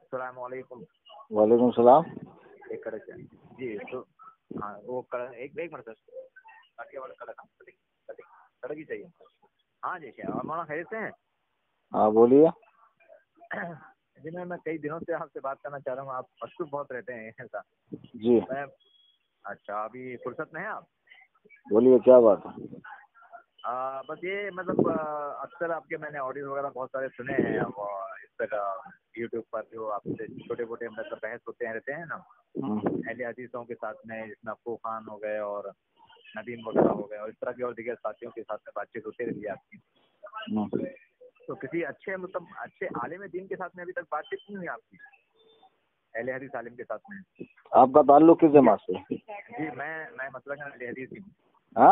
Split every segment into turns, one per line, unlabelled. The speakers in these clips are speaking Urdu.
السلام علیکم.
وعلیکم السلام.
ایک کڑک جی تو ہاں وہ ایک منٹ سر کڑک ہی چاہیے. ہاں جی کیا اور مولانا خیریت سے ہیں؟
ہاں بولیے.
جی میں کئی دنوں سے آپ سے بات کرنا چاہ رہا ہوں. آپ مصروف بہت رہتے ہیں ایسا.
جی
اچھا ابھی فرصت میں ہیں آپ؟
بولیے کیا بات ہے.
بس یہ مطلب اکثر آپ کے میں نے آڈیو وغیرہ بہت سارے سنے ہیں اس طرح یوٹیوب پر جو آپ سے چھوٹے موٹے مطلب بحث ہوتے رہتے ہیں نا اہل حدیثوں کے ساتھ میں، جس میں افو خان ہو گئے اور ندیم وغیرہ ہو گئے اور اس طرح کے اور دیگر ساتھیوں کے ساتھ میں بات چیت ہوتی رہتی ہے آپ کی. تو کسی اچھے مطلب اچھے عالم دین کے ساتھ میں ابھی تک بات چیت نہیں ہوئی آپ کی اہل حدیث عالم کے ساتھ میں؟
آپ کا تعلق کس جماعت سے؟
جی میں مطلب اہل حدیث ہی ہوں.
ہاں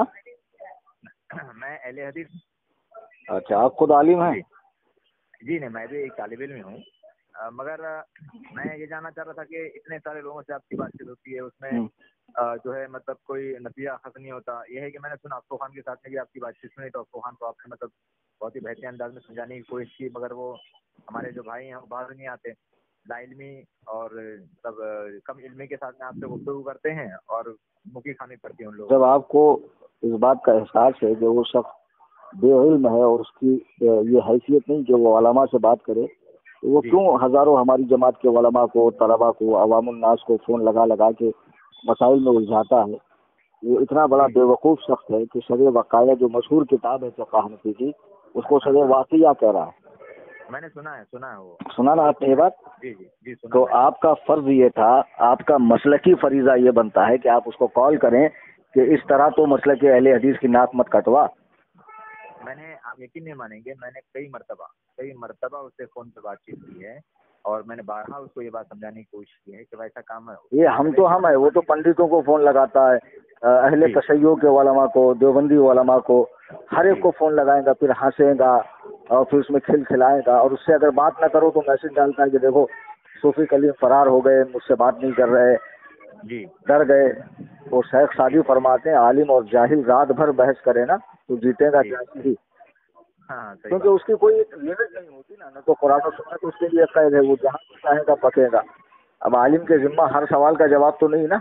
میں اہل حدیث.
اچھا آپ خود عالم ہیں؟
جی نہیں میں بھی ایک طالب علم ہی ہوں. مگر میں یہ جاننا چاہ رہا تھا کہ اتنے سارے لوگوں سے آپ کی بات چیت ہوتی ہے، اس میں جو ہے مطلب کوئی نتیجہ خاص نہیں ہوتا. یہ ہے کہ میں نے سنا افو خان کے ساتھ میں بھی آپ کی بات چیت سنی، تو افو خان کو آپ نے مطلب بہت ہی بہترین انداز میں سمجھانے کی کوشش کی، مگر وہ ہمارے جو بھائی ہیں وہ باہر نہیں آتے. لا علمی اور سب کم علمی کے ساتھ میں آپ سے گفتگو کرتے ہیں اور مکی کھانی پڑتی ہے ان لوگوں.
جب آپ کو اس بات کا احساس ہے کہ وہ شخص بے علم ہے اور اس کی یہ حیثیت نہیں کہ وہ علماء سے بات کرے، تو وہ کیوں ہزاروں ہماری جماعت کے علماء کو، طلباء کو، عوام الناس کو فون لگا لگا کے مسائل میں الجھاتا ہے؟ یہ اتنا بڑا بے وقوف شخص ہے کہ شرح وقایہ جو مشہور کتاب ہے فقہ حنفی کی، اس کو شرح واقعہ کہہ رہا ہے.
میں نے سنا ہے وہ.
سنا نا آپ نے یہ بات؟
جی سنا.
تو آپ کا فرض یہ تھا، آپ کا مسلکی فریضہ یہ بنتا ہے کہ آپ اس کو کال کریں کہ اس طرح تو مسلک اہل حدیث کی ناک مت کٹوا.
میں نے، آپ یقین نہیں مانیں گے، میں نے کئی مرتبہ اس سے فون پہ بات چیت کی ہے اور میں نے بارہا اس کو یہ بات سمجھانے کی کوشش کی ہے کہ ویسا کام ہے.
یہ ہم ہے وہ تو پنڈتوں کو فون لگاتا ہے، اہل تشیع کے علماء کو، دیوبندی علماء کو، ہر ایک کو فون لگائے گا، پھر ہنسے گا اور پھر اس میں کھلائے گا، اور اس سے اگر بات نہ کرو تو میسج ڈالتا ہے کہ دیکھو صوفی کلیم فرار ہو گئے، مجھ سے بات نہیں کر رہے، ڈر گئے. وہ شیخ سعدی فرماتے ہیں عالم اور جاہل رات بھر بحث کرے نا تو جیتے گا جاہل ہی. کیونکہ اس کی کوئی لمٹ نہیں ہوتی نا تو قرآن و سنت اس کے لیے قید ہے، وہ جہاں چاہے گا پکے گا. اب عالم کے ذمہ ہر سوال کا جواب تو نہیں نا.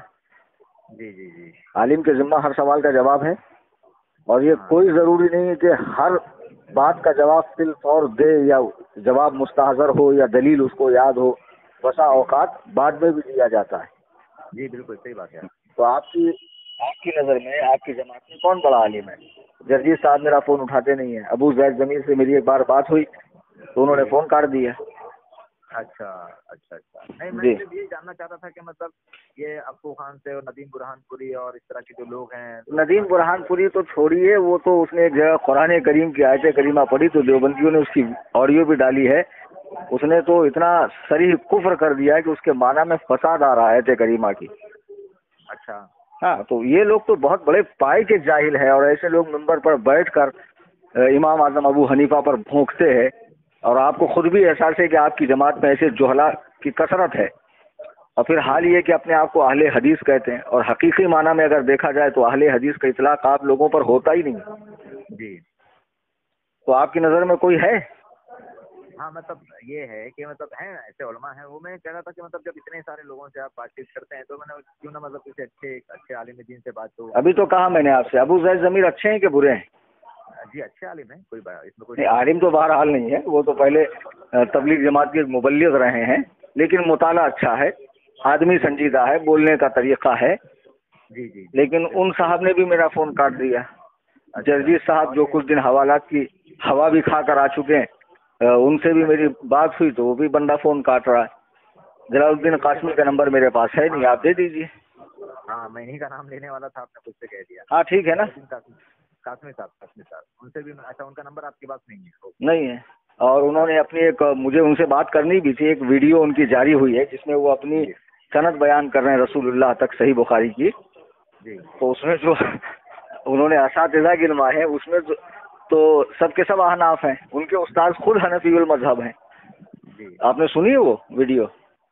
جی
عالم کے ذمہ ہر سوال کا جواب ہے، اور یہ کوئی ضروری نہیں ہے کہ ہر بات کا جواب فی الفور دے یا جواب مستحضر ہو یا دلیل اس کو یاد ہو. بسا اوقات بعد میں بھی دیا جاتا ہے.
جی بالکل صحیح بات ہے.
تو آپ کی نظر میں آپ کی جماعت میں کون بڑا عالم ہے؟ جرجیت صاحب میرا فون اٹھاتے نہیں ہیں. ابو زید ضمیر سے میری ایک بار بات ہوئی تو انہوں نے فون کاٹ دیا.
اچھا نہیں میں یہ جاننا چاہتا تھا کہ مطلب یہ افو خان سے اور ندیم برہان پوری اور اس طرح کے جو لوگ ہیں.
ندیم برہان پوری تو چھوڑیے، وہ تو اس نے ایک جگہ قرآن کریم کی آیت کریمہ پڑھی تو دیوبندیوں نے اس کی آڈیو بھی ڈالی ہے. اس نے تو اتنا صریح کفر کر دیا ہے کہ اس کے معنی میں فساد آ رہا ہے آیت کریمہ کی.
اچھا
ہاں تو یہ لوگ تو بہت بڑے پائے کے جاہل ہیں، اور ایسے لوگ منبر پر بیٹھ کر امام اعظم ابو حنیفہ پر بھونکتے ہیں، اور آپ کو خود بھی احساس ہے کہ آپ کی جماعت میں ایسے جہلا کی کثرت ہے. اور پھر حال یہ کہ اپنے آپ کو اہل حدیث کہتے ہیں، اور حقیقی معنی میں اگر دیکھا جائے تو اہل حدیث کا اطلاق آپ لوگوں پر ہوتا ہی نہیں.
جی
تو آپ کی نظر میں کوئی ہے؟
ہاں مطلب یہ ہے کہ مطلب ہیں ایسے علماء ہیں. وہ میں کہہ رہا تھا کہ مطلب جب اتنے سارے لوگوں سے آپ بات چیت کرتے ہیں تو میں نے کیوں نہ مطلب کسی اچھے عالم دین سے بات ہو.
ابھی تو کہا میں نے آپ سے ابو زید ضمیر اچھے ہیں کہ برے ہیں؟
جی اچھے عالم ہیں، کوئی بات اس میں کوئی
نہیں. عالم تو بہرحال نہیں ہے، وہ تو پہلے تبلیغ جماعت کے مبلغ رہے ہیں، لیکن مطالعہ اچھا ہے، آدمی سنجیدہ ہے، بولنے کا طریقہ ہے.
جی
لیکن ان صاحب نے بھی میرا فون کاٹ دیا. جرجیت صاحب جو کچھ دن حوالات کی ہوا بھی کھا کر آ چکے ہیں، ان سے بھی میری بات ہوئی تو وہ بھی بندہ فون کاٹ رہا ہے. جلال الدین قاسمی کا نمبر میرے پاس ہے نہیں، آپ دے دیجیے.
ہاں میں انہیں کا نام لینے والا تھا، آپ نے خود سے کہہ دیا.
ہاں ٹھیک ہے نا.
قاسمی صاحب ان سے بھی. اچھا ان کا نمبر آپ کے پاس نہیں ہے؟
نہیں ہے. اور انہوں نے اپنی مجھے ان سے بات کرنی بھی تھی. ایک ویڈیو ان کی جاری ہوئی ہے جس میں وہ اپنی سند بیان کر رہے ہیں رسول اللہ تک صحیح بخاری کی. تو اس میں جو انہوں نے اساتذہ گنوائے ہیں اس میں تو سب کے سب احناف ہیں. ان کے استاد خود حنفی المذہب ہیں. آپ نے سنی ہے وہ ویڈیو؟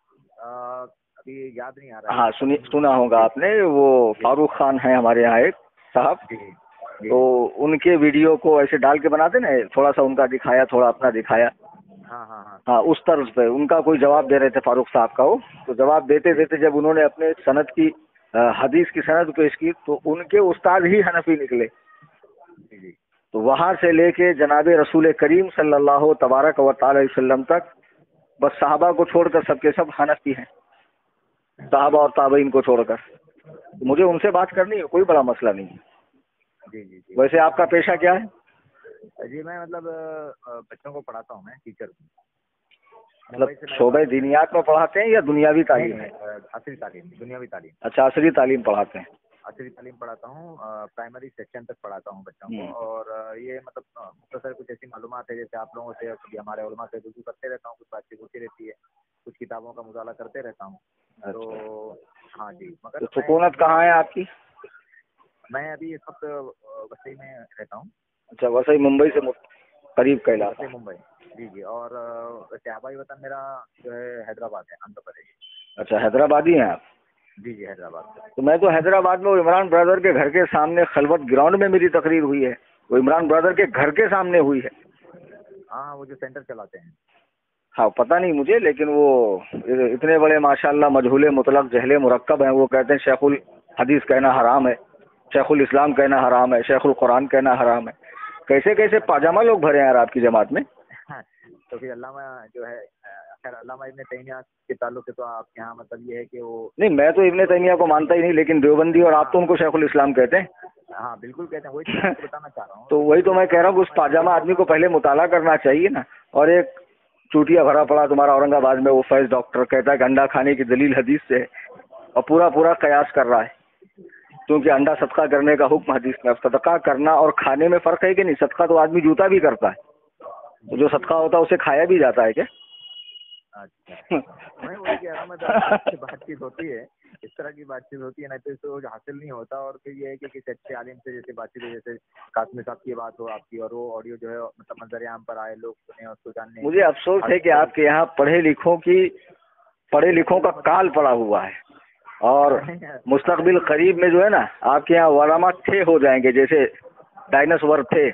ابھی یاد نہیں آ رہا.
ہاں سنا ہوگا آپ نے. وہ فاروق خان ہیں ہمارے یہاں ایک صاحب، تو ان کے ویڈیو کو ایسے ڈال کے بناتے نا، تھوڑا سا ان کا دکھایا، تھوڑا اپنا دکھایا.
हाँ हाँ हाँ
हाँ उस तर्ज पे उनका कोई जवाब दे रहे थे फारूक साहब का वो, तो जवाब देते देते जब उन्होंने अपने सनद की हदीस की सनद पेश की तो उनके उस्ताद ही हनफी निकले।
जी जी
तो वहां से लेके जनाब रसूल करीम सल्लल्लाहु तबारक व तआला अलैहि वसल्लम तक बस साहबा को छोड़कर सबके सब हनफी हैं, साहबा और ताबईन को छोड़कर। तो मुझे उनसे बात करनी है, कोई बड़ा मसला नहीं है।
जी जी जी।
वैसे आपका पेशा क्या है?
जी मैं मतलब बच्चों को पढ़ाता हूँ, मैं टीचर हूँ।
मतलब शोबे दीनियात में पढ़ाते हैं या दुनियावी तालीम है?
असली तालीम, दुनियावी तालीम।
अच्छा असली तालीम पढ़ाते हैं।
असली तालीम पढ़ाता हूँ, प्राइमरी सेक्शन तक पढ़ाता हूँ बच्चों को। और ये मतलब मुख्तसर कुछ ऐसी मालूमात है, जैसे आप लोगों से कभी हमारे उलमा से रुजू करते रहता हूँ, कुछ बातचीत होती रहती है, कुछ किताबों का मुताला करते रहता हूँ। तो हाँ जी, मगर
तो सुकूनत कहाँ है आपकी?
मैं अभी इस वक्त वसई में रहता हूँ।
अच्छा वसई मुंबई से करीब का इलाका?
मुंबई, जी जी। और वैसे आबाई वतन मेरा जो है हैदराबाद है, आंध्र प्रदेश।
अच्छा हैदराबादी हैं आप?
जी जी हैदराबाद से।
तो मैं तो हैदराबाद में इमरान ब्रदर के घर के सामने खलवत ग्राउंड में मेरी तकरीर हुई है, वो इमरान ब्रदर के घर के सामने हुई है।
हाँ वो जो सेंटर चलाते हैं।
हाँ पता नहीं मुझे, लेकिन वो इतने बड़े माशाल्लाह मजहूले मुतलक जहले मुरक्कब हैं, वो कहते हैं शेखुल हदीस कहना हराम है, शेखुल इस्लाम कहना हराम है, शेखुल कुरान कहना हराम है। कैसे कैसे पाजामा लोग भरे हैं यार आपकी जमात में।
तो फिर अल्लामा जो है, खैर अल्लामा इब्न तैमिया के ताल्लुक से तो आपके यहाँ मतलब ये है कि वो,
नहीं मैं तो इब्न तैमिया को मानता ही नहीं, लेकिन देवबंदी और आप तो उनको शेखुल इस्लाम कहते हैं।
हाँ बिल्कुल कहते हैं, वही तो मैं आपको बताना चाह रहा हूँ।
तो वही तो मैं कह रहा हूँ, उस पाजामा आदमी को पहले मुताला करना चाहिए ना। और एक चूटिया भरा पड़ा तुम्हारा औरंगाबाद में वो फैज डॉक्टर कहता है कि अंडा खाने की दलील हदीस से है, और पूरा पूरा कयास कर रहा है, क्योंकि अंडा सदका करने का हुक्म हदीस में। अब सदका करना और खाने में फर्क है कि नहीं? सदका तो आदमी जूता भी करता है, तो जो सदका होता है उसे खाया भी जाता है क्या?
अच्छा मैं वही कह रहा हूँ, मतलब बातचीत होती है, इस तरह की बातचीत होती है ना, तो इसको हासिल नहीं होता। और फिर ये है कि किसी अच्छे आलिम से जैसे बातचीत है, जैसे कासमी साहब की बात हो आपकी, और वो ऑडियो जो है मतलब मंजर आम पर आए, लोग सुने उसको जानने।
मुझे अफसोस है कि आपके यहाँ पढ़े लिखों का काल पड़ा हुआ है, और मुस्तकबिल करीब में जो है ना आपके यहाँ वलामा थे हो जाएंगे, जैसे डायनासोर थे।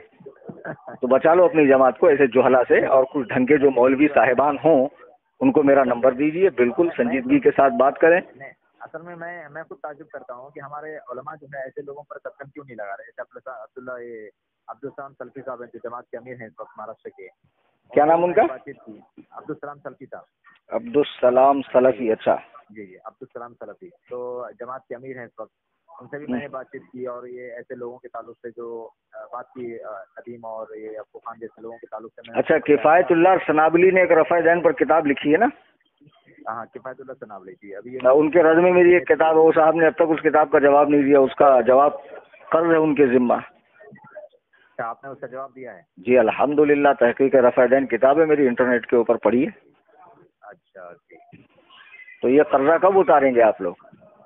तो बचा लो अपनी जमात को ऐसे जुहला से, और कुछ ढंग के जो मौलवी साहिबान हों उनको मेरा नंबर दीजिए, बिल्कुल संजीदगी के साथ बात करें।
असल में मैं खुद ताजुब करता हूँ कि हमारे उलमा जो है ऐसे लोगों पर कदम क्यों नहीं लगा रहे। जैसे अब्दुल सलाम सल्फी साहब हैं, जो जमात के अमीर हैं इस वक्त महाराष्ट्र के।
क्या नाम उनका?
बातचीत की, अब्दुल सलाम सल्फी साहब।
अब्दुल सलाम सलफी, अच्छा
जी जी अब्दुल सलाम सलफी, तो जमात के अमीर हैं इस वक्त। उनसे भी मैंने बातचीत की, और ये ऐसे लोगों के ताल्लुक से जो बात की, नदीम और ये अब्दुल खान जैसे लोगों के ताल्लुक से।
अच्छा किफायतुल्लाह सनाबली ने एक रफ़ा दैन पर किताब लिखी है ना?
हाँ किफायतुल्लाह सनाबली जी। अभी
उनके रद में मेरी एक किताब है, वो साहब ने अब तक उस किताब का जवाब नहीं दिया, उसका जवाब कर्ज है उनके जिम्मा।
अच्छा आपने उसका जवाब दिया है?
जी अल्हम्दुलिल्लाह, तहकीक रफ़ा दैन किताब है मेरी, इंटरनेट के ऊपर पढ़ी है।
अच्छा जी।
तो ये कर्जा कब उतारेंगे आप लोग?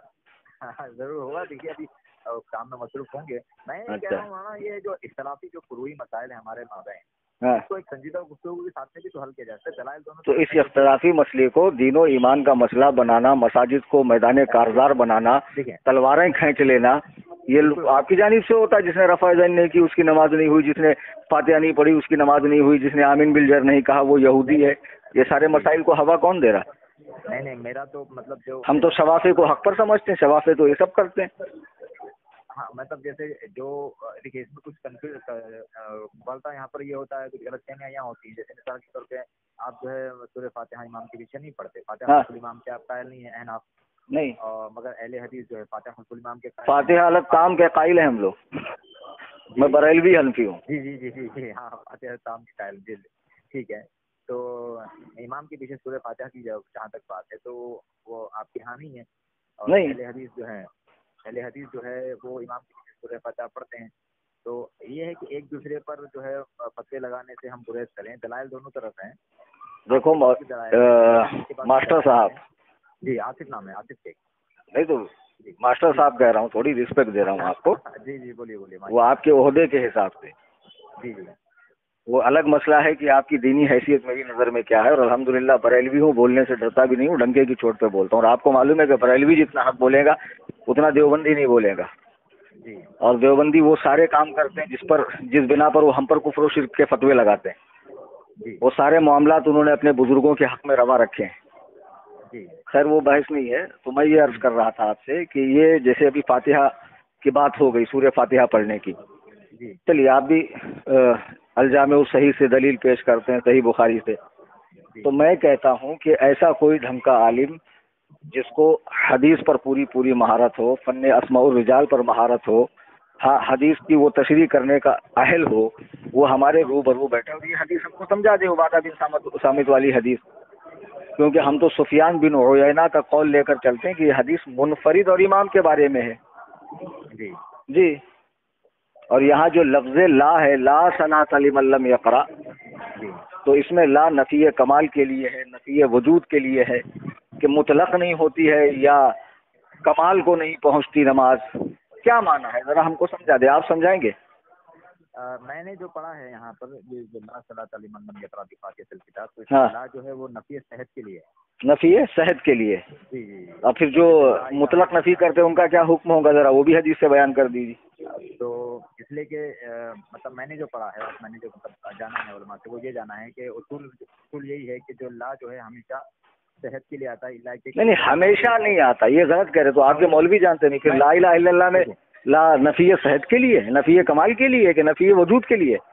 हाँ जरूर होगा, देखिए अभी काम में मसरूफ होंगे। मैं ये कह रहा हूँ ना, ये जो इख्तलाफी जो फुरूई मसाइल है हमारे माबैन, इसको एक संजीदा गुफ्तगू के साथ में भी तो हल किया जाता है। दलाइल दोनों।
तो इस इख्तलाफी मसले को दीनो ईमान का मसला बनाना, मसाजिद को मैदान कारजार बनाना, तलवारें खींच लेना, ये आपकी जानिब से होता है। जिसने रफ़ा दैन नहीं की उसकी नमाज नहीं हुई, जिसने फातिहा नहीं पढ़ी उसकी नमाज नहीं हुई, जिसने आमीन बिलजर नहीं कहा वो यहूदी है। ये सारे मसाइल को हवा कौन दे रहा?
नहीं मेरा तो मतलब जो
हम तो शवाफे को हक पर समझते हैं, शवाफे तो ये सब करते हैं।
हाँ मतलब जैसे जो देखिए इसमें कुछ कंफ्यूज बोलता यहाँ पर ये होता है, कुछ गलतफहमियां यहाँ होती है। जैसे मिसाल के तौर पे आप जो है सूरह फातिहा इमाम के पीछे नहीं पढ़ते, फातिहा खुद इमाम के आप कायल नहीं है अहनाफ
नहीं,
मगर अहले हदीस जो है फातिहा खुद इमाम के
फातिहा अलग काम के कायल है हम लोग। मैं बरेलवी हनफी हूँ।
जी जी जी जी जी हाँ फातिहा काम के कायल जी ठीक है। तो इमाम के पीछे सूरह फातिहा की जहाँ तक बात है तो वो आपके यहाँ नहीं है। और अहले हदीस जो है वो इमाम के पीछे सूरह फातिहा पढ़ते हैं। तो ये है कि एक दूसरे पर जो है फतवे लगाने से हम गुरेज करें, दलाइल दोनों तरफ हैं।
देखो मास्टर साहब,
जी आसिफ नाम है, आसिफ शेख।
नहीं तो मास्टर साहब कह रहा हूँ, थोड़ी रिस्पेक्ट दे रहा हूँ आपको।
जी जी बोलिए।
वो आपके ओहदे के हिसाब से
जी जी
वो अलग मसला है कि आपकी दीनी हैसियत मेरी नज़र में क्या है। और अल्हम्दुलिल्लाह बरेलवी हूँ, बोलने से डरता भी नहीं हूँ, डंके की चोट पे बोलता हूँ। और आपको मालूम है कि बरेलवी जितना हक बोलेगा उतना देवबंदी नहीं बोलेगा। और देवबंदी वो सारे काम करते हैं जिस बिना पर वो हम पर कुफ्र और शिर्क के फतवे लगाते हैं।
جی
وہ سارے معاملات انہوں نے اپنے بزرگوں کے حق میں روا رکھے ہیں.
جی
خیر وہ بحث نہیں ہے. تو میں یہ عرض کر رہا تھا آپ سے کہ یہ جیسے ابھی فاتحہ کی بات ہو گئی, سورہ فاتحہ پڑھنے کی,
جی
چلیے آپ بھی الجامع صحیح سے دلیل پیش کرتے ہیں, صحیح بخاری سے.
جی
تو میں کہتا ہوں کہ ایسا کوئی ڈھنگ کا عالم جس کو حدیث پر پوری مہارت ہو, فن اسماء الرجال پر مہارت ہو, حدیث کی وہ تشریح کرنے کا اہل ہو, وہ ہمارے روبرو بیٹھے اور یہ حدیث ہم کو سمجھا دے, عبادہ بن صامت والی حدیث. کیونکہ ہم تو سفیان بن عیینہ کا قول لے کر چلتے ہیں کہ یہ حدیث منفرد اور امام کے بارے میں ہے.
جی
جی. اور یہاں جو لفظ لا ہے, لا صلاۃ لمن لم یقرأ,
جی
تو اس میں لا نفی کمال کے لیے ہے, نفی وجود کے لیے ہے, کہ مطلق نہیں ہوتی ہے یا کمال کو نہیں پہنچتی نماز. کیا معنی ہے ذرا ہم کو سمجھا دیں, آپ سمجھائیں گے؟
میں نے جو پڑھا ہے یہاں پر یہ جو لا صلاۃ لمن لم یقرأ بفاتحۃ الکتاب, تو
ہاں,
لا جو ہے وہ نفی صحت کے لیے ہے.
نفی صحت کے لیے.
جی جی.
اور پھر جو مطلق نفی کرتے ہیں ان کا کیا حکم ہوگا, ذرا وہ بھی حدیث سے بیان کر دیجیے.
تو اس لیے کہ مطلب میں نے جو پڑھا ہے اور میں نے جو مطلب جانا ہے علماء سے, وہ یہ جانا ہے کہ اصول یہی ہے کہ جو لا جو ہے ہمیشہ صحت کے لیے آتا ہے.
نہیں ہمیشہ نہیں آتا, یہ غلط کہہ رہے. تو آپ کے مولوی جانتے نہیں, پھر لا الہ الا اللہ میں لا نفی صحت کے لیے, نفی کمال کے لیے, کہ نفی وجود کے لیے؟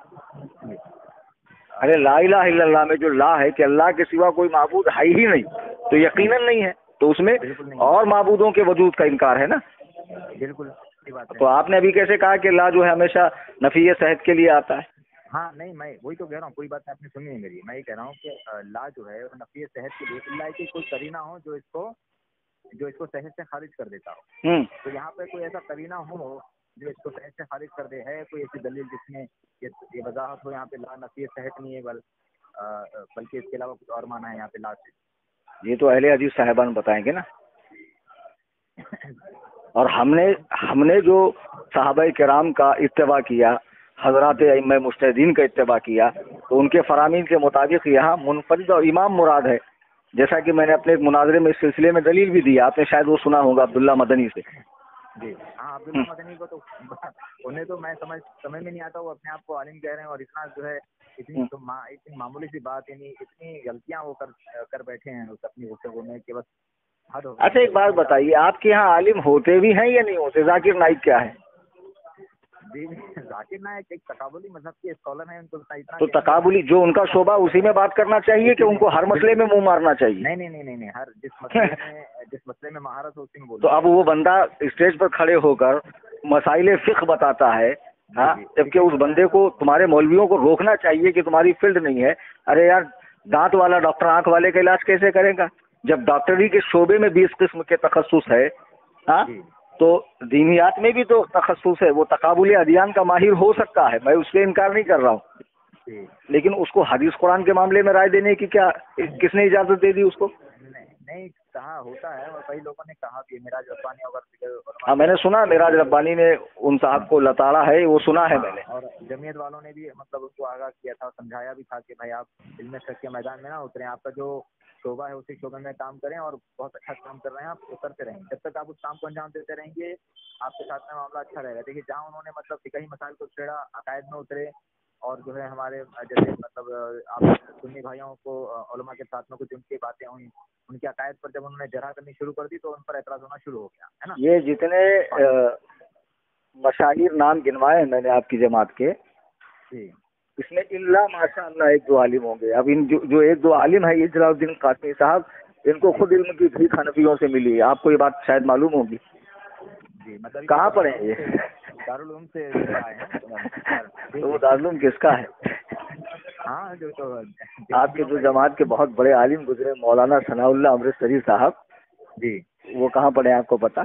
ارے لا الہ الا اللہ میں جو لا ہے کہ اللہ کے سوا کوئی معبود ہے ہی نہیں, تو یقیناً نہیں ہے, تو اس میں اور معبودوں کے وجود کا انکار ہے نا.
بالکل صحیح بات ہے.
تو آپ نے ابھی کیسے کہا کہ لا جو ہے ہمیشہ نفی صحت کے لیے آتا ہے؟
ہاں نہیں, میں وہی تو کہہ رہا ہوں, کوئی بات آپ نے سنی ہے میری. میں یہ کہہ رہا ہوں کہ لا جو ہے نفی صحت کے لیے, اللہ کی کوئی قرینہ ہو جو اس کو صحت سے خارج کر دیتا ہو. تو یہاں پہ کوئی ایسا قرینہ ہو جو اس کو صحت سے خارج کر دے, ہے کوئی ایسی دلیل جس میں یہ وضاحت ہو یہاں پہ لا نفی صحت نہیں ہے بلکہ اس کے علاوہ کچھ اور معنی ہے یہاں پہ لا سے؟ یہ
تو اہل حدیث صاحبان بتائیں گے نا. اور ہم نے جو صحابہ کرام کا اتباع کیا, حضرات ائمہ مجتہدین کا اتباع کیا, تو ان کے فرامین کے مطابق یہاں منفرد اور امام مراد ہے. جیسا کہ میں نے اپنے ایک مناظرے میں اس سلسلے میں دلیل بھی دی, آپ نے شاید وہ سنا ہوگا عبداللہ مدنی سے.
جی ہاں, عبداللہ مدنی کو تو انہیں تو میں سمجھ میں نہیں آتا, وہ اپنے آپ کو عالم کہہ رہے ہیں اور اتنا جو ہے اتنی معمولی سی بات, یعنی اتنی غلطیاں وہ کر بیٹھے ہیں اپنی گفتگو میں کہ بس حد ہو.
اچھا ایک بات بتائیے, آپ کے یہاں عالم ہوتے بھی ہیں یا نہیں ہوتے؟ ذاکر نائک کیا ہے؟
جی ذاکر نائک ایک تقابلی مذہب کے اسکالر ہیں, ان کو
تو تقابلی جو ان کا شعبہ اسی میں بات کرنا چاہیے کہ ان کو ہر مسئلے میں منہ مارنا چاہیے؟
نہیں, ہر جس مسئلے میں مہارت ہو اسی میں بولو.
تو اب وہ بندہ اسٹیج پر کھڑے ہو کر مسائل فقہ بتاتا ہے, ہاں, جبکہ اس بندے کو تمہارے مولویوں کو روکنا چاہیے کہ تمہاری فیلڈ نہیں ہے. ارے یار, دانت والا ڈاکٹر آنکھ والے کا علاج کیسے کرے گا جب ڈاکٹری کے شعبے میں 20 قسم کے تخصص ہے؟ ہاں, تو دینیات میں بھی تو تخصص ہے. وہ تقابل ادیان کا ماہر ہو سکتا ہے, میں اس سے انکار نہیں کر رہا ہوں, لیکن اس کو حدیث قرآن کے معاملے میں رائے دینے کی کیا کس نے اجازت دے دی اس کو؟
نہیں کہا ہوتا ہے, اور کئی لوگوں نے کہا کہ میراج ربانی اگر
ہاں میں نے سنا میراج ربانی نے ان صاحب کو لتاڑا ہے, وہ سنا ہے میں نے.
اور جمعیت والوں نے بھی مطلب اس کو آگاہ کیا تھا, سمجھایا بھی تھا کہ بھائی آپ علم فقہ کے میدان میں نہ اتریں, آپ کا جو شعبہ ہے اسی شعبے میں کام کریں, اور بہت اچھا کام کر رہے ہیں آپ, اترتے رہیں. جب تک آپ اس کام کو انجام دیتے رہیں گے آپ کے ساتھ میں معاملہ اچھا رہے گا. دیکھیے جہاں انہوں نے مطلب فقہی مسائل کو چھیڑا, عقائد میں اترے, اور جو ہے ہمارے جیسے مطلب آپ سنی بھائیوں کو علماء کے ساتھ میں کچھ ان کی باتیں ہوئیں, ان کے عقائد پر جب انہوں نے جرح کرنی شروع کر دی تو ان پر اعتراض ہونا شروع ہو گیا, ہے نا.
یہ جتنے مشاہیر نام گنوائے ہیں میں نے آپ کی جماعت کے, اس میں اللہ ماشاء اللہ 1-2 عالم ہوں گے. اب ان جو 1-2 عالم ہیں, یہ جلال الدین قاسمی صاحب, ان کو خود علم کی بھیک حنفیوں سے ملی ہے. آپ کو یہ بات شاید معلوم ہوگی.
مطلب
کہاں پڑھے ہیں یہ؟
دارالعلوم سے آئے ہیں.
وہ دارالعلوم کس کا ہے؟
ہاں جو تو
آپ کے جو جماعت کے بہت بڑے عالم گزرے, مولانا ثناء اللہ امرتسری صاحب,
جی
وہ کہاں پڑھے ہیں آپ کو پتا؟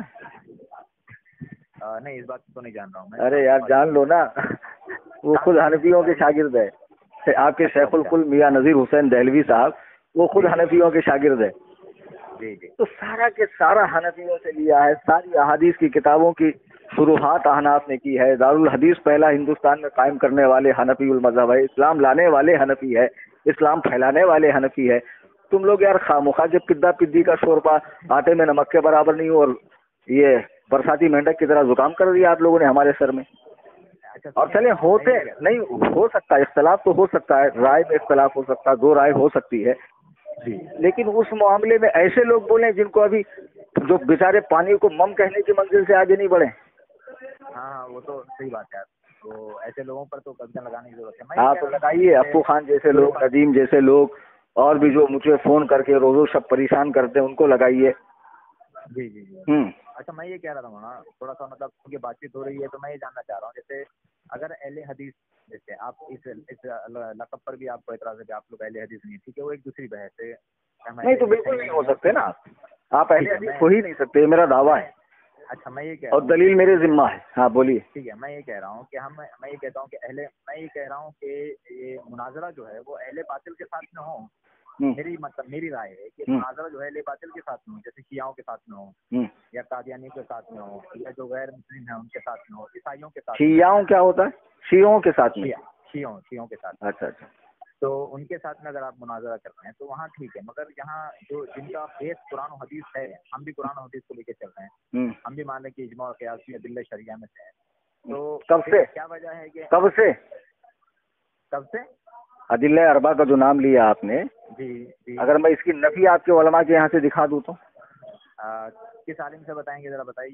نہیں اس بات تو نہیں جان رہا ہوں میں.
ارے یار جان لو نا, وہ خود حنفیوں کے شاگرد ہے. آپ کے شیخ القل میاں نذیر حسین دہلوی صاحب, وہ خود حنفیوں کے شاگرد ہے. تو سارا کے سارا حنفیوں سے لیا ہے. ساری احادیث کی کتابوں کی شروحات احناف نے کی ہے. دارالحدیث پہلا ہندوستان میں قائم کرنے والے حنفی المذہب ہے, اسلام لانے والے حنفی ہے, اسلام پھیلانے والے حنفی ہے. تم لوگ یار خواہ جب پدا پدی کا شوربہ آٹے میں نمک کے برابر نہیں ہو, اور یہ برساتی مینڈک کی طرح زکام کر دیا آپ لوگوں نے ہمارے سر میں. اور چلے ہوتے نہیں ہو سکتا ہے اختلاف تو ہو سکتا ہے, رائے میں اختلاف ہو سکتا ہے, دو رائے ہو سکتی ہے, لیکن اس معاملے میں ایسے لوگ بولیں جن کو ابھی جو بیچارے پانی کو مم کہنے کی منزل سے آگے نہیں بڑھے.
ہاں وہ تو صحیح بات ہے, تو ایسے لوگوں پر تو قدم لگانے کی ضرورت ہے.
ہاں تو لگائیے, ابو خان جیسے لوگ, ندیم جیسے لوگ, اور بھی جو مجھے فون کر کے روزو شب پریشان کرتے ہیں ان کو لگائیے.
جی جی جی. اچھا میں یہ کہہ رہا تھا تھوڑا سا مطلب کیونکہ بات چیت ہو رہی ہے تو میں یہ جاننا چاہ رہا ہوں, جیسے اگر اہل حدیث جیسے آپ اس لقب پر بھی آپ کو اعتراض ہے کہ آپ لوگ اہل حدیث نہیں, ٹھیک ہے, وہ ایک دوسری بحث ہے.
نہیں تو بالکل نہیں ہو سکتے نا آپ اہل حدیث ہو ہی نہیں سکتے, میرا دعویٰ ہے.
اچھا میں یہ کہہ
اور دلیل میرے ذمہ ہے. ہاں بولیے.
ٹھیک ہے, میں یہ کہہ رہا ہوں کہ میں یہ کہتا ہوں کہ میں یہ کہہ رہا ہوں کہ یہ مناظرہ جو ہے وہ اہل باطل کے ساتھ نہ ہو. میری رائے ہے کہ مناظرہ جو ہے اہل باطل کے ساتھ میں ہو, جیسے شیعوں کے ساتھ میں ہو, یا قادیانی کے ساتھ میں ہو, یا جو غیر مسلم ہیں ان کے ساتھ میں ہو, عیسائیوں کے ساتھ.
شیعوں کیا ہوتا ہے؟ شیعوں کے ساتھ میں.
شیعوں کے ساتھ.
اچھا اچھا.
تو ان کے ساتھ میں اگر آپ مناظرہ کر رہے ہیں تو وہاں ٹھیک ہے, مگر یہاں جو جن کا بیس قرآن و حدیث ہے, ہم بھی قرآن و حدیث کو لے کے چل رہے ہیں, ہم بھی مان لیں کہ اجماع اور قیاس کی ادلہ شریعہ میں سے ہے. تو
کب سے
کیا وجہ ہے کہ
کب سے ادلہ اربع کا جو نام لیا آپ نے,
جی
اگر میں اس کی نفی آپ کے علماء کے یہاں سے دکھا دوں تو
کس عالم سے بتائیں گے, ذرا بتائیے.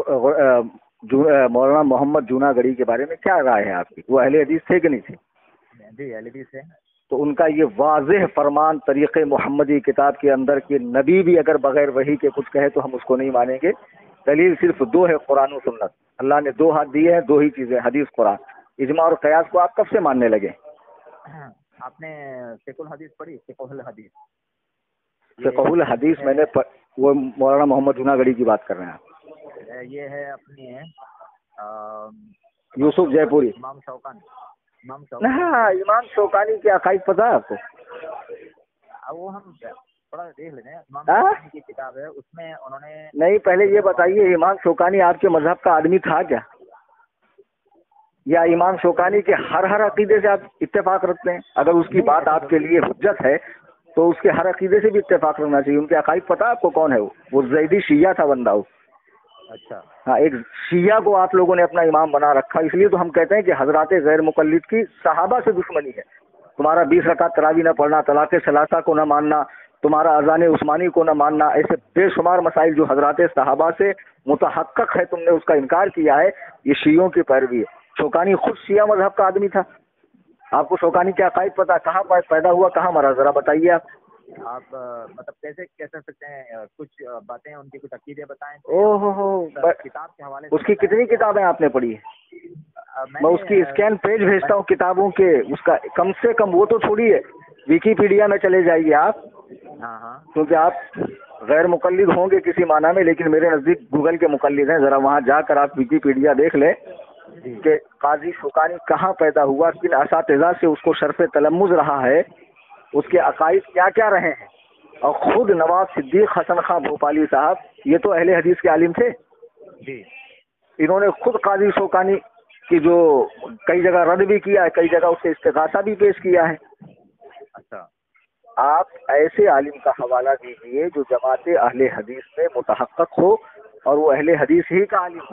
مولانا محمد جوناگڑھی کے بارے میں کیا رائے ہے آپ کی؟ وہ اہل حدیث تھے کہ نہیں تھے؟
جی اہل حدیث ہے.
تو ان کا یہ واضح فرمان طریق محمدی کتاب کے اندر کہ نبی بھی اگر بغیر وحی کے کچھ کہے تو ہم اس کو نہیں مانیں گے. دلیل صرف دو ہے, قرآن و سنت. اللہ نے دو ہاتھ دیے ہیں, دو ہی چیزیں, حدیث قرآن. اجماع اور قیاس کو آپ کب سے ماننے لگے؟
آپ نے فقہ الحدیث پڑھی؟ فقہ
الحدیث میں نے وہ مولانا محمد جوناگڑھی کی بات کر رہے ہیں.
یہ ہے اپنی
یوسف جے پوری,
امام شوکانی.
ہاں امام شوکانی کی عقائد پتہ ہے آپ کو؟
وہ ہم تھوڑا دیکھ لیتے ہیں. امام شوکانی کی کتاب ہے, اس میں انہوں نے
نہیں, پہلے یہ بتائیے امام شوکانی آپ کے مذہب کا آدمی تھا کیا, یا امام شوکانی کے ہر عقیدے سے آپ اتفاق رکھتے ہیں؟ اگر اس کی بات آپ کے لیے حجت ہے تو اس کے ہر عقیدے سے بھی اتفاق رکھنا چاہیے. ان کے عقائد پتہ آپ کو کون ہے؟ وہ زیدی شیعہ تھا بندہ وہ.
اچھا.
ہاں, ایک شیعہ کو آپ لوگوں نے اپنا امام بنا رکھا. اس لیے تو ہم کہتے ہیں کہ حضرات غیر مقلد کی صحابہ سے دشمنی ہے. تمہارا 20 رکعت تراویح نہ پڑھنا, طلاق ثلاثہ کو نہ ماننا, تمہارا اذان عثمانی کو نہ ماننا, ایسے بے شمار مسائل جو حضرات صحابہ سے متحقق ہے, تم نے اس کا انکار کیا ہے. یہ شیعوں کی پیروی ہے. شوکانی خود شیعہ مذہب کا آدمی تھا. آپ کو شوکانی کے عقائد پتہ, کہاں پیدا ہوا, کہاں مرا, ذرا بتائیے.
آپ مطلب کیسے کہہ سکتے ہیں, کچھ باتیں ان کی, کچھ عقیدے بتائیں. کتاب کے حوالے سے
اس کی کتنی کتابیں آپ نے پڑھی ہیں؟ میں اس کی اسکین پیج بھیجتا ہوں کتابوں کے. اس کا کم سے کم وہ تو چھوڑی ہے, ویکیپیڈیا میں چلے جائیے آپ.
ہاں,
کیونکہ آپ غیر مقلد ہوں گے کسی معنی میں, لیکن میرے نزدیک گوگل کے مقلد ہیں. ذرا وہاں جا کر آپ ویکیپیڈیا دیکھ لیں کہ قاضی شوکانی کہاں پیدا ہوا, کن اساتذہ سے اس کو شرف تلمذ رہا ہے, اس کے عقائد کیا کیا رہے ہیں. اور خود نواب صدیق حسن خان بھوپالی صاحب, یہ تو اہل حدیث کے عالم تھے.
جی.
انہوں نے خود قاضی شوکانی کی جو کئی جگہ رد بھی کیا ہے, کئی جگہ اس سے استغاثہ بھی پیش کیا ہے.
اچھا.
آپ ایسے عالم کا حوالہ دیجیے جو جماعت اہل حدیث میں متحقق ہو اور وہ اہل حدیث ہی کا عالم ہو.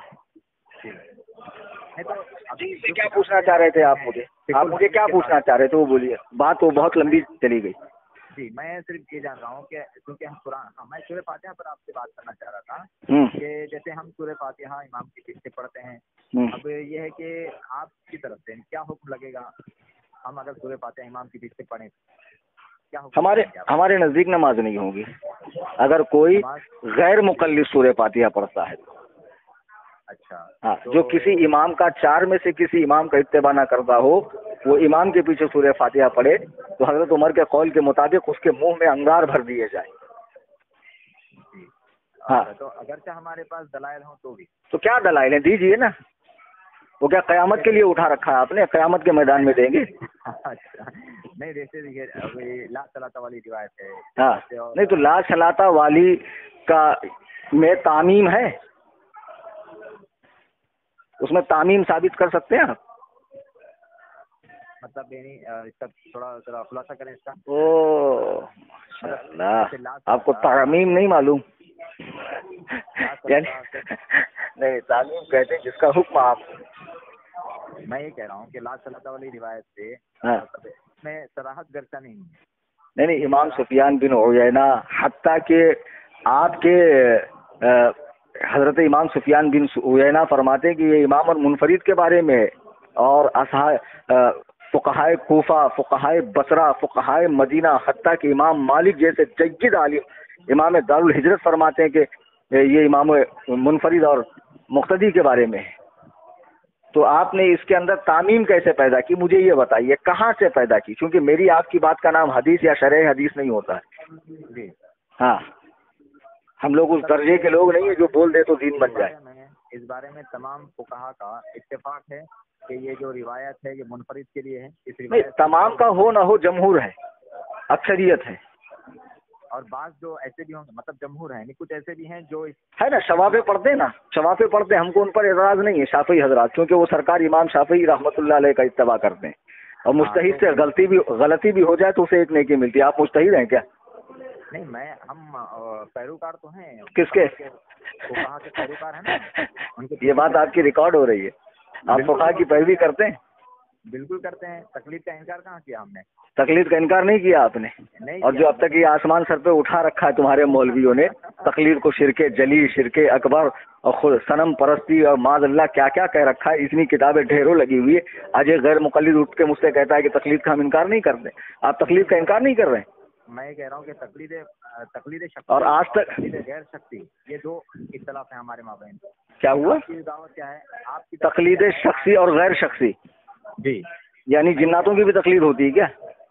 ابھی کیا پوچھنا چاہ رہے تھے آپ مجھے کیا پوچھنا چاہ رہے تھے وہ بولیے. بات تو بہت لمبی چلی گئی.
جی, میں صرف یہ جان رہا ہوں کہ کیونکہ میں سورہ فاتحہ پر آپ سے بات کرنا چاہ رہا تھا کہ جیسے ہم سورہ فاتحہ امام کی پیچھے پڑھتے ہیں. اب یہ ہے کہ آپ کی طرف سے کیا حکم لگے گا, ہم اگر سورہ فاتحہ امام کی پیچھے پڑھیں کیا حکم؟
ہمارے نزدیک نماز نہیں ہوگی اگر کوئی غیر مقلد سورہ فاتحہ پڑھتا ہے.
اچھا.
ہاں, جو کسی امام کا, 4 میں سے کسی امام کا اتباع نہ کرتا ہو, وہ امام کے پیچھے سورہ فاتحہ پڑھے تو حضرت عمر کے قول کے مطابق اس کے منہ میں انگار بھر دیے جائیں.
ہاں, تو اگرچہ ہمارے پاس دلائل ہوں تو
کیا دلائل ہیں, دیجیے نا. وہ کیا قیامت کے لیے اٹھا رکھا ہے آپ نے, قیامت کے میدان میں دیں گے؟
اچھا نہیں, جیسے دیکھیے لا صلاۃ والی روایت ہے.
ہاں, نہیں تو لا صلاۃ والی کا میں تعمیم ہے, اس میں تعمیم ثابت کر سکتے ہیں آپ؟
مطلب یعنی اس کا تھوڑا خلاصہ کریں اس کا.
ماشاء اللہ, آپ کو تعمیم نہیں معلوم؟ نہیں, تعمیم کہتے ہیں جس کا حکم آپ
میں یہ کہہ رہا ہوں کہ لا صلاۃ والی روایت سے
ہاں
اس میں صراحت گرچہ نہیں ہے.
نہیں امام سفیان بن عیینہ حتیٰ کہ آپ کے حضرت امام سفیان بن عیینہ فرماتے ہیں کہ یہ امام المنفرد کے بارے میں ہے، اور فقہائے کوفہ، فقہائے بصرہ، فقہائے مدینہ، حتیٰ کہ امام مالک جیسے جید عالم امام دارالحجرت فرماتے ہیں کہ یہ امام منفرد اور مقتدی کے بارے میں ہے. تو آپ نے اس کے اندر تعمیم کیسے پیدا کی؟ مجھے یہ بتائیے کہاں سے پیدا کی، کیونکہ میری آپ کی بات کا نام حدیث یا شرح حدیث نہیں ہوتا ہے.
جی
ہاں ہم لوگ اس درجے کے لوگ نہیں ہیں جو بول دے تو دین بن جائے.
اس بارے میں تمام فقہا کا اتفاق ہے کہ یہ جو روایت ہے یہ منفرد کے لیے ہے. اس
نہیں
روایت
تمام کا ہو نہ ہو، جمہور ہے، اکثریت ہے.
اور بعض جو ایسے بھی ہوں گے، مطلب جمہور ہیں، نہیں کچھ ایسے بھی ہیں جو
ہے نا شوافے پڑھتے ہیں نا، شوافے پڑھتے ہیں، ہم کو ان پر اعتراض نہیں ہے شافعی حضرات، کیونکہ وہ سرکار امام شافعی رحمۃ اللہ علیہ کا اتباع کرتے ہیں. اور مجتہد سے غلطی بھی ہو جائے تو اسے ایک نیکی ملتی ہے. آپ مجتہد ہیں کیا؟
نہیں ہم پیروکار تو ہیں.
کس کے؟
فقہا کے پیروکار ہیں نا ان کے.
یہ بات آپ کی ریکارڈ ہو رہی ہے. آپ فقہا کی پیروی کرتے ہیں؟
بالکل کرتے ہیں. تقلید کا انکار کہاں کیا ہم نے؟
تقلید کا انکار نہیں کیا آپ نے. اور جو اب تک یہ آسمان سر پہ اٹھا رکھا ہے تمہارے مولویوں نے تقلید کو شرک جلی، شرک اکبر اور خود صنم پرستی اور معاذ اللہ کیا کیا کہہ رکھا ہے. اتنی کتابیں ڈھیروں لگی ہوئی ہے. آج ایک غیر مقلد اٹھ کے مجھ سے کہتا ہے کہ تقلید کا ہم انکار نہیں کرتے. آپ تقلید کا انکار نہیں کر رہے ہیں.
میں یہ کہہ رہا ہوں کہ تقلید شخصی
اور آج تک
غیر شخصی یہ دو اختلاف ہیں ہمارے مابین.
کیا ہوا؟
آپ کی دعوت کیا ہے؟ آپ کی
تقلید شخصی اور غیر شخصی.
جی
یعنی جناتوں کی بھی تقلید ہوتی ہے کیا؟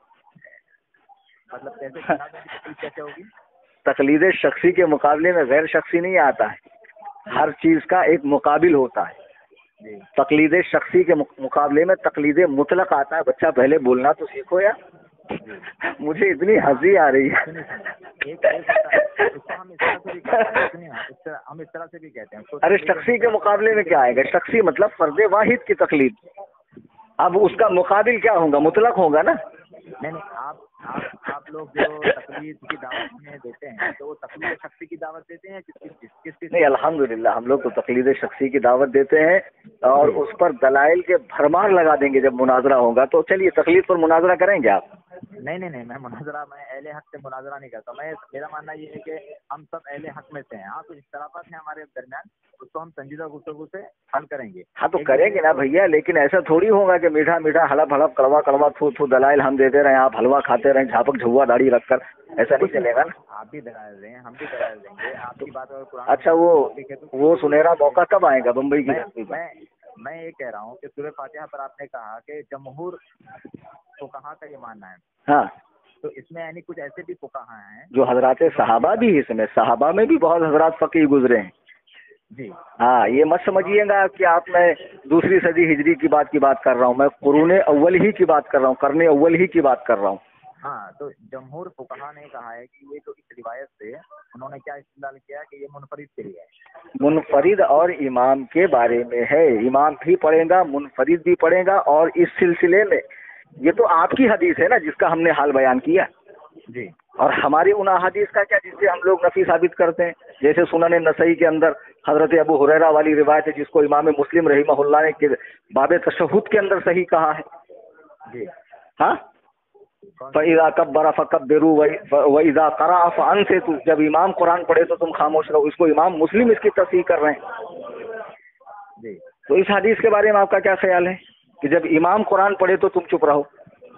مطلب کیسے ہوگی؟
تقلید شخصی کے مقابلے میں غیر شخصی نہیں آتا ہے. ہر چیز کا ایک مقابل ہوتا ہے. تقلید شخصی کے مقابلے میں تقلید مطلق آتا ہے. بچہ پہلے بولنا تو سیکھو یا مجھے اتنی ہنسی آ رہی ہے.
ہم اس طرح سے بھی کہتے ہیں.
ارے شخصی کے مقابلے میں کیا آئے گا؟ شخصی مطلب فرد واحد کی تقلید. اب اس کا مقابل کیا ہوگا؟ مطلق ہوگا نا.
نہیں آپ لوگ جو تقلید کی دعوت میں دیتے ہیں تو وہ تقلید شخصی کی دعوت دیتے ہیں کس
نہیں الحمدللہ ہم لوگ تو تقلید شخصی کی دعوت دیتے ہیں اور اس پر دلائل کے بھرمار لگا دیں گے جب مناظرہ ہوگا. تو چلیے تقلید پر مناظرہ کریں گے آپ؟
نہیں میں اہل حق سے مناظرہ نہیں کرتا. میرا ماننا یہ ہے کہ ہم سب اہل حق میں سے ہیں. ہاں کچھ اختلافات ہیں ہمارے درمیان، اس کو ہم سنجیدہ گفتگو سے حل کریں گے.
ہاں تو کریں گے نا بھیا، لیکن ایسا تھوڑی ہوگا کہ میٹھا میٹھا ہڑپ ہڑپ کڑوا کڑوا تھو دلائل ہم دیتے رہے، آپ حلوہ کھاتے رہیں جھاپک جھوا داڑھی رکھ کر. ایسا نہیں چلے گا نا.
آپ بھی دلائل دیں، ہم بھی دلائل دیں گے. آپ کی بات اور
اچھا وہ سنہرا موقع کب آئے گا بمبئی کی دھرتی پر؟
میں یہ کہہ رہا ہوں کہ سورہ فاتحہ پر آپ نے کہا کہ جمہور فقہا کا یہ ماننا ہے.
ہاں
تو اس میں یعنی کچھ ایسے بھی فقہا ہیں
جو حضرات صحابہ بھی اس میں، صحابہ میں بھی بہت حضرات فقیہ گزرے ہیں.
جی
ہاں یہ مت سمجھیے گا کہ آپ میں دوسری صدی ہجری کی بات کر رہا ہوں. میں قرون اول ہی کی بات کر رہا ہوں، قرن اول ہی کی بات کر رہا ہوں.
ہاں تو جمہور فقہا نے کہا ہے کہ یہ جو اس روایت سے انہوں نے کیا استدلال کیا کہ یہ منفرد کے لیے ہے.
منفرد اور امام کے بارے میں ہے. امام بھی پڑھے گا، منفرد بھی پڑھے گا. اور اس سلسلے میں یہ تو آپ کی حدیث ہے نا جس کا ہم نے حال بیان کیا.
جی
اور ہماری ان احادیث کا کیا جس سے ہم لوگ نفی ثابت کرتے ہیں. جیسے سنن نسائی کے اندر حضرت ابو ہریرہ والی روایت ہے جس کو امام مسلم رحمہ اللہ نے باب تشہد کے اندر صحیح کہا ہے.
جی
ہاں فَإِذَا كَبَّرَ فَكَبِّرُوا وَإِذَا قَرَأَ فَأَنصِتُوا. جب امام قرآن پڑھے تو تم خاموش رہو. اس کو امام مسلم اس کی تصحیح کر رہے ہیں.
جی
تو اس حدیث کے بارے میں آپ کا کیا خیال ہے کہ جب امام قرآن پڑھے تو تم چپ رہو؟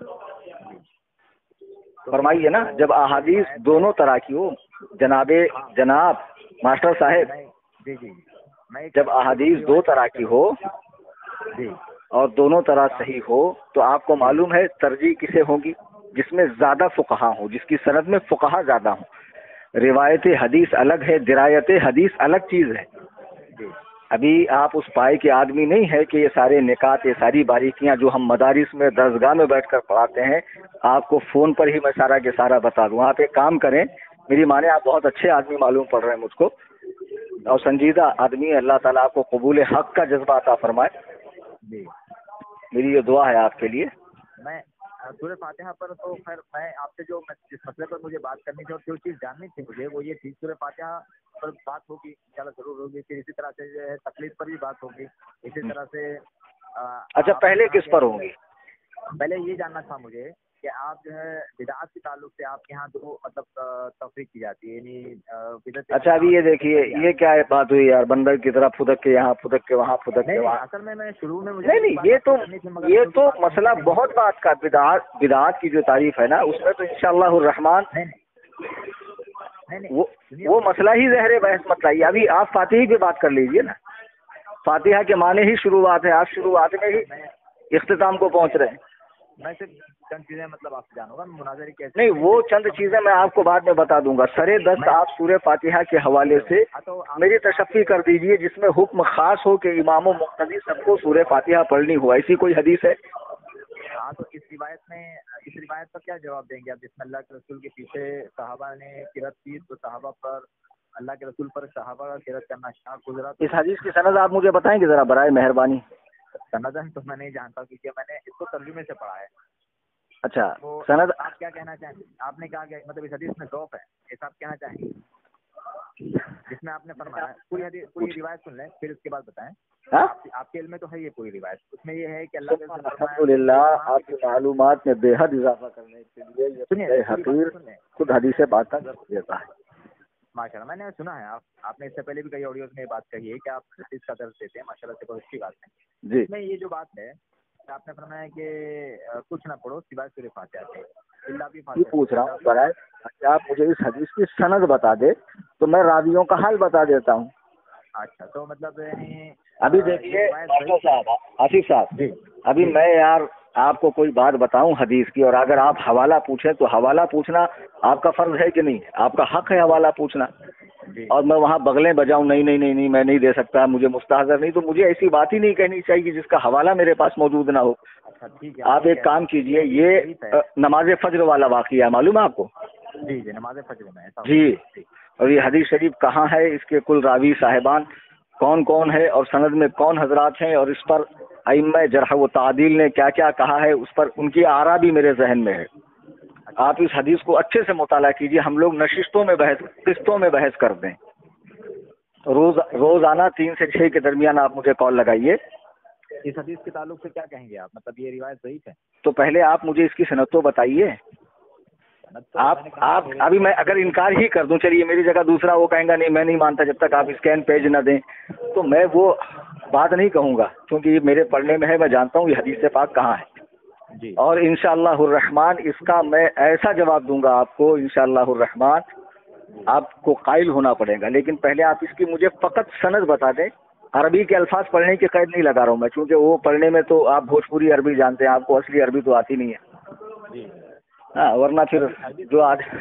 فرمائیے نا. جب احادیث دونوں طرح کی ہو جناب ماسٹر صاحب، جب احادیث دو طرح کی ہو اور دونوں طرح صحیح ہو تو آپ کو معلوم ہے ترجیح کسے ہوگی؟ جس میں زیادہ فقہا ہوں، جس کی سند میں فقہا زیادہ ہوں. روایت حدیث الگ ہے، درایت حدیث الگ چیز ہے. ابھی آپ اس پائے کے آدمی نہیں ہے کہ یہ سارے نکات، یہ ساری باریکیاں جو ہم مدارس میں درسگاہ میں بیٹھ کر پڑھاتے ہیں آپ کو فون پر ہی میں سارا کے سارا بتا دوں. آپ ایک کام کریں، میری مانے آپ بہت اچھے آدمی معلوم پڑ رہے ہیں مجھ کو اور سنجیدہ آدمی. اللہ تعالیٰ آپ کو قبول حق کا جذبہ عطا فرمائے. میری یہ دعا ہے آپ کے لیے.
میں سورہ فاتحہ پر تو خیر میں آپ سے جو جس مسئلے پر مجھے بات کرنی تھی اور جو چیز جاننی تھی مجھے وہ یہ تھی سورہ فاتحہ پر بات ہوگی انشاءاللہ ضرور ہوگی. پھر اسی طرح سے جو ہے تقلید پر بھی بات ہوگی. اسی طرح سے
اچھا پہلے کس پر ہوں گی؟
پہلے یہ جاننا تھا مجھے کہ آپ جو ہے بدعات کے تعلق سے آپ کے یہاں دو مطلب تفریق کی جاتی ہے، یعنی بدعت.
اچھا ابھی یہ دیکھیے یہ کیا ہے بات ہوئی یار، بندر کی طرح پھدک کے یہاں پھدک کے وہاں پھدک کے وہاں.
اصل میں شروع میں مجھے
نہیں یہ تو مسئلہ بہت بات کا بدعات کی جو تعریف ہے نا اس میں تو انشاءاللہ الرحمن وہ مسئلہ ہی زہر بحث مت لائیے. ابھی آپ فاتحی پہ بات کر لیجیے نا، فاتحہ کے معنی ہی شروعات ہے، آپ شروعات میں ہی اختتام کو پہنچ رہے ہیں.
میں صرف چند چیزیں مطلب آپ سے جانوں گا مناظرے کیسے.
نہیں وہ چند چیزیں میں آپ کو بعد میں بتا دوں گا. سرے دست آپ سورہ فاتحہ کے حوالے سے میری تشفی کر دیجئے جس میں حکم خاص ہو کہ امام و مقتدی سب کو سورہ فاتحہ پڑھنی ہو، ایسی کوئی حدیث ہے؟
ہاں تو اس روایت پر کیا جواب دیں گے آپ، جس میں اللہ کے رسول کے پیچھے صحابہ نے قرت کی تو صحابہ پر اللہ کے رسول پر صحابہ کا قرت کرنا شاق گزرا.
اس حدیث کی سند آپ مجھے بتائیں گے ذرا برائے مہربانی؟
سندن تو میں نہیں جانتا کیونکہ میں نے اس کو ترجمے سے پڑھا ہے.
اچھا
تو
سند
آپ کیا کہنا چاہیں گے؟ آپ نے کہا کہ مطلب اس حدیث میں ضعف ہے، ایسا آپ کہنا چاہیں گے جس میں آپ نے فرمایا؟ پوری روایت سن لیں پھر اس کے بعد بتائیں. آپ کے علم میں تو ہے یہ پوری روایت، اس میں یہ ہے کہ اللہ کے رسول
الحمدللہ آپ کی معلومات میں بے حد اضافہ کرنے کے لیے یہ حقیر خود حدیث بات کا ضرور دیتا ہے.
ماشاء اللہ میں نے سنا ہے آپ نے اس سے پہلے بھی کئی آڈیوز میں یہ بات کہی ہے کہ آپ حدیث کا درس دیتے ہیں، ماشاء اللہ سے بہت اچھی بات ہے.
جی
اس میں یہ جو بات ہے آپ نے فرمایا کہ کچھ نہ پڑھو سوائے سورہ فاتحہ سے.
یہ پوچھ رہا ہوں برائے کہ آپ مجھے اس حدیث کی سند بتا دے تو میں راویوں کا حال بتا دیتا ہوں.
اچھا تو مطلب
ابھی دیکھیے آصف صاحب جی، ابھی میں یار آپ کو کوئی بات بتاؤں حدیث کی اور اگر آپ حوالہ پوچھیں تو حوالہ پوچھنا آپ کا فرض ہے کہ نہیں؟ آپ کا حق ہے حوالہ پوچھنا. اور میں وہاں بغلیں بجاؤں نہیں میں نہیں دے سکتا، مجھے مستحضر نہیں، تو مجھے ایسی بات ہی نہیں کہنی چاہیے جس کا حوالہ میرے پاس موجود نہ ہو. آپ ایک کام کیجئے، یہ نماز فجر والا واقعہ معلوم ہے آپ کو؟
جی نماز فجر میں
جی. اور یہ حدیث شریف کہاں ہے، اس کے کل راوی صاحبان کون کون ہے اور سند میں کون حضرات ہیں اور اس پر ائمہ جرح و تعدیل نے کیا کیا کہا ہے، اس پر ان کی آراء بھی میرے ذہن میں ہے. آپ اس حدیث کو اچھے سے مطالعہ کیجئے. ہم لوگ نشستوں میں قسطوں میں بحث کر دیں. روزانہ 3 سے 6 کے درمیان آپ مجھے کال لگائیے.
اس حدیث کے تعلق سے کیا کہیں گے آپ، مطلب یہ روایت ضعیف ہے؟
تو پہلے آپ مجھے اس کی سند تو بتائیے. آپ ابھی میں اگر انکار ہی کر دوں، چلیے میری جگہ دوسرا وہ کہیں گا نہیں میں نہیں مانتا جب تک آپ اسکین پیج نہ دیں، تو میں وہ بات نہیں کہوں گا کیونکہ یہ میرے پڑھنے میں ہے، میں جانتا ہوں یہ حدیث پاک کہاں ہے.
جی. اور
انشاءاللہ الرحمن اس کا میں ایسا جواب دوں گا آپ کو انشاءاللہ الرحمن آپ کو قائل ہونا پڑے گا. لیکن پہلے آپ اس کی مجھے فقط سند بتا دیں. عربی کے الفاظ پڑھنے کی قید نہیں لگا رہا ہوں میں، کیونکہ وہ پڑھنے میں تو آپ بھوجپوری عربی جانتے ہیں، آپ کو اصلی عربی تو آتی نہیں ہے. ہاں ورنہ پھر جو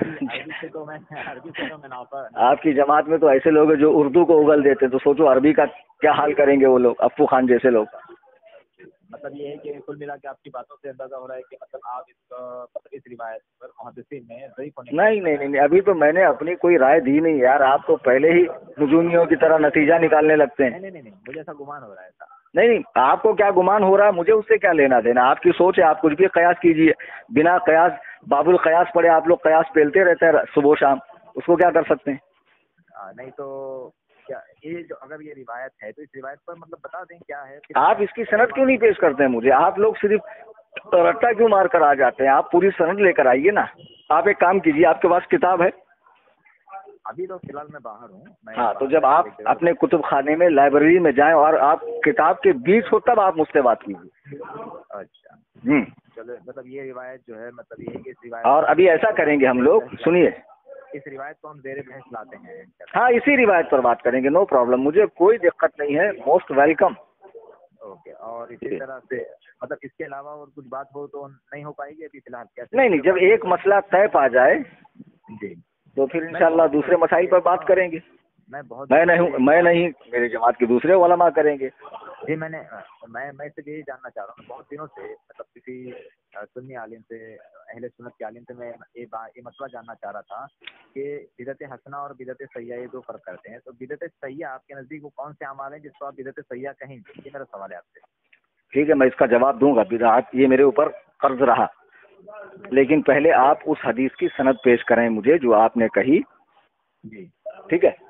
آپ کی جماعت میں تو ایسے لوگ ہیں جو اردو کو اگل دیتے ہیں، تو سوچو عربی کا کیا حال کریں گے وہ لوگ، افو خان جیسے لوگ.
مطلب یہ ہے کہ کل ملا کے آپ کی باتوں سے اندازہ ہو رہا ہے کہ مطلب آپ اس روایت پر محدثین میں ضعیف ہونے
نہیں ابھی تو میں نے اپنی کوئی رائے دی نہیں یار. آپ تو پہلے ہی نجومیوں کی طرح نتیجہ نکالنے لگتے ہیں.
نہیں مجھے ایسا گمان ہو رہا ہے ایسا.
نہیں آپ کو کیا گمان ہو رہا ہے، مجھے اس سے کیا لینا دینا. آپ کی سوچ ہے، آپ کچھ بھی قیاس کیجیے. بنا قیاس باب القیاس پڑھے آپ لوگ قیاس پھیلتے رہتے ہیں صبح و شام، اس کو کیا کر سکتے ہیں؟
نہیں تو کیا یہ جو اگر یہ روایت ہے تو اس روایت پر مطلب بتا دیں کیا ہے.
آپ اس کی سند کیوں نہیں پیش کرتے ہیں مجھے؟ آپ لوگ صرف رٹا کیوں مار کر آ جاتے ہیں؟ آپ پوری سند لے کر آئیے نا. آپ ایک کام کیجیے، آپ کے پاس کتاب ہے؟
ابھی تو فی الحال میں باہر ہوں.
ہاں تو جب آپ اپنے کتب خانے میں لائبریری میں جائیں اور آپ کتاب کے بیچ ہو تب آپ مجھ سے بات کیجیے.
اچھا چلو مطلب یہ روایت جو ہے مطلب یہ ہے کہ اس روایت
اور ابھی ایسا کریں گے ہم لوگ، سنیے
اس روایت کو ہم زیر بحث لاتے ہیں.
ہاں اسی روایت پر بات کریں گے، نو پرابلم، مجھے کوئی دقت نہیں ہے، موسٹ ویلکم.
اوکے. اور اسی طرح سے مطلب اس کے علاوہ اور کچھ بات ہو تو نہیں ہو پائے گی ابھی فی الحال؟ کیسے
نہیں جب ایک مسئلہ طے پا جائے
جی
تو پھر انشاءاللہ دوسرے مسائل پر بات کریں گے. میں نہیں میری جماعت کے دوسرے علماء کریں گے.
جی میں صرف یہی جاننا چاہ رہا ہوں. بہت دنوں سے مطلب کسی سنی عالم سے، اہل سنت کے عالم سے میں یہ مسئلہ جاننا چاہ رہا تھا کہ بدعت حسنہ اور بدعت سیاح یہ دو فرق کرتے ہیں. تو بدعت سیاح آپ کے نزدیک وہ کون سے اعمال ہیں جس کو آپ بدعت سیاح کہیں گے؟ یہ میرا سوال ہے آپ سے.
ٹھیک ہے میں اس کا جواب دوں گا. بدعت یہ میرے اوپر قرض رہا، لیکن پہلے آپ اس حدیث کی سند پیش کریں مجھے جو آپ نے کہی.
جی
ٹھیک ہے.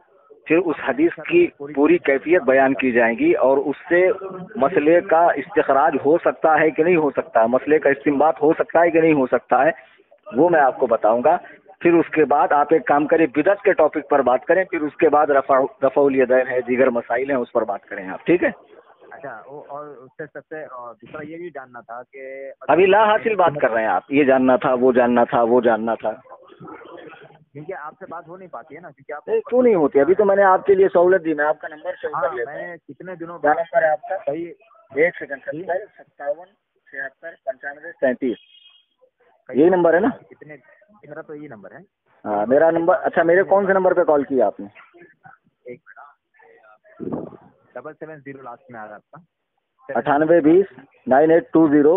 پھر اس حدیث کی پوری کیفیت بیان کی جائیں گی اور اس سے مسئلے کا استخراج ہو سکتا ہے کہ نہیں ہو سکتا ہے، مسئلے کا استنباط ہو سکتا ہے کہ نہیں ہو سکتا ہے، وہ میں آپ کو بتاؤں گا. پھر اس کے بعد آپ ایک کام کریں، بدعت کے ٹاپک پر بات کریں، پھر اس کے بعد رفع الیدین ہے، دیگر مسائل ہیں، اس پر بات کریں آپ. ٹھیک ہے؟
اچھا اور اس سے سب سے دوسرا یہ بھی جاننا تھا کہ
ابھی لا حاصل بات کر رہے ہیں آپ، یہ جاننا تھا، وہ جاننا تھا، وہ جاننا تھا.
کیونکہ آپ سے بات ہو نہیں پاتی ہے نا، کیونکہ آپ
کیوں نہیں ہوتی؟ ابھی تو میں نے آپ کے لیے سہولت دی، میں آپ کا نمبر سیو کر لیتا ہوں.
میں کتنے دنوں
کیا
بعد
نمبر ہے آپ کا؟
صحیح
1 سیکنڈ. 57 76 95 37. یہی نمبر ہے نا؟
کتنے؟ میرا تو یہی نمبر ہے.
ہاں میرا نمبر. اچھا میرے کون سے نمبر پہ کال کیا آپ نے؟
ایک منٹ. 770 لاسٹ میں آ رہا آپ کا.
9820 9820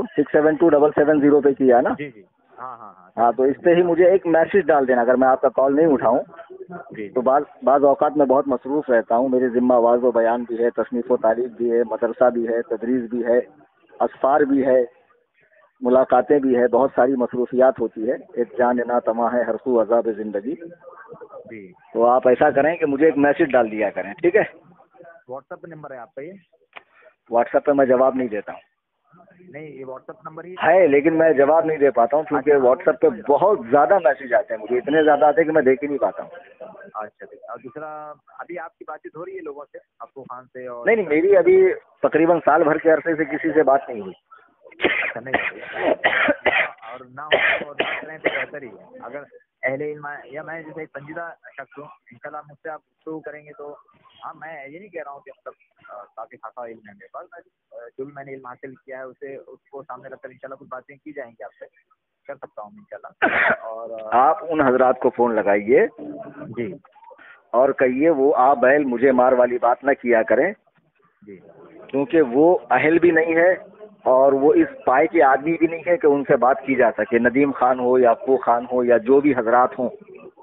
672 پہ کیا نا؟
جی جی ہاں.
ہاں تو اس پہ ہی مجھے ایک میسج ڈال دینا اگر میں آپ کا کال نہیں اٹھاؤں.
جی
تو بعض اوقات میں بہت مصروف رہتا ہوں، میری ذمہ واز و بیان بھی ہے، تصنیف و تعلیف بھی ہے، مدرسہ بھی ہے، تدریس بھی ہے، اسفار بھی ہے، ملاقاتیں بھی ہے، بہت ساری مصروفیات ہوتی ہے. ایک جان نا تماں ہے ہر سو عذاب زندگی.
جی.
تو آپ ایسا کریں کہ مجھے ایک میسج ڈال دیا کریں. ٹھیک ہے؟
واٹس ایپ نمبر ہے آپ کا یہ؟
واٹس ایپ پہ میں جواب نہیں دیتا ہوں.
نہیں یہ واٹس ایپ نمبر ہی
ہے لیکن میں جواب نہیں دے پاتا ہوں کیونکہ واٹس ایپ پہ بہت زیادہ میسج آتے ہیں مجھے، اتنے زیادہ آتے ہیں کہ میں دیکھ ہی نہیں پاتا ہوں.
اچھا. اور دوسرا ابھی آپ کی بات چیت ہو رہی ہے لوگوں سے، ابو خان سے؟ اور
نہیں میری ابھی تقریباً سال بھر کے عرصے سے کسی سے بات نہیں ہوئی.
اچھا نہیں ہو رہی اور نہ ہو تو نہ کریں تو بہتر ہی ہے. اگر اہل علم یا میں جیسے ایک سنجیدہ شخص ہوں، انشاءاللہ مجھ سے آپ شروع کریں گے تو ہاں میں یہ نہیں کہہ رہا ہوں کہ مطلب کافی خاصا علم ہے میرے پاس، جو بھی میں نے علم حاصل کیا ہے اسے اس کو سامنے رکھ کر انشاءاللہ کچھ باتیں کی جائیں گی آپ سے، کر سکتا ہوں انشاءاللہ. اور
آپ ان حضرات کو فون لگائیے
جی
اور کہیے وہ آپ بیل مجھے مار والی بات نہ کیا کریں،
جی
کیونکہ وہ اہل بھی نہیں ہے اور وہ اس پائے کے آدمی بھی نہیں ہے کہ ان سے بات کی جا سکے. ندیم خان ہو یا ابو خان ہو یا جو بھی حضرات ہوں،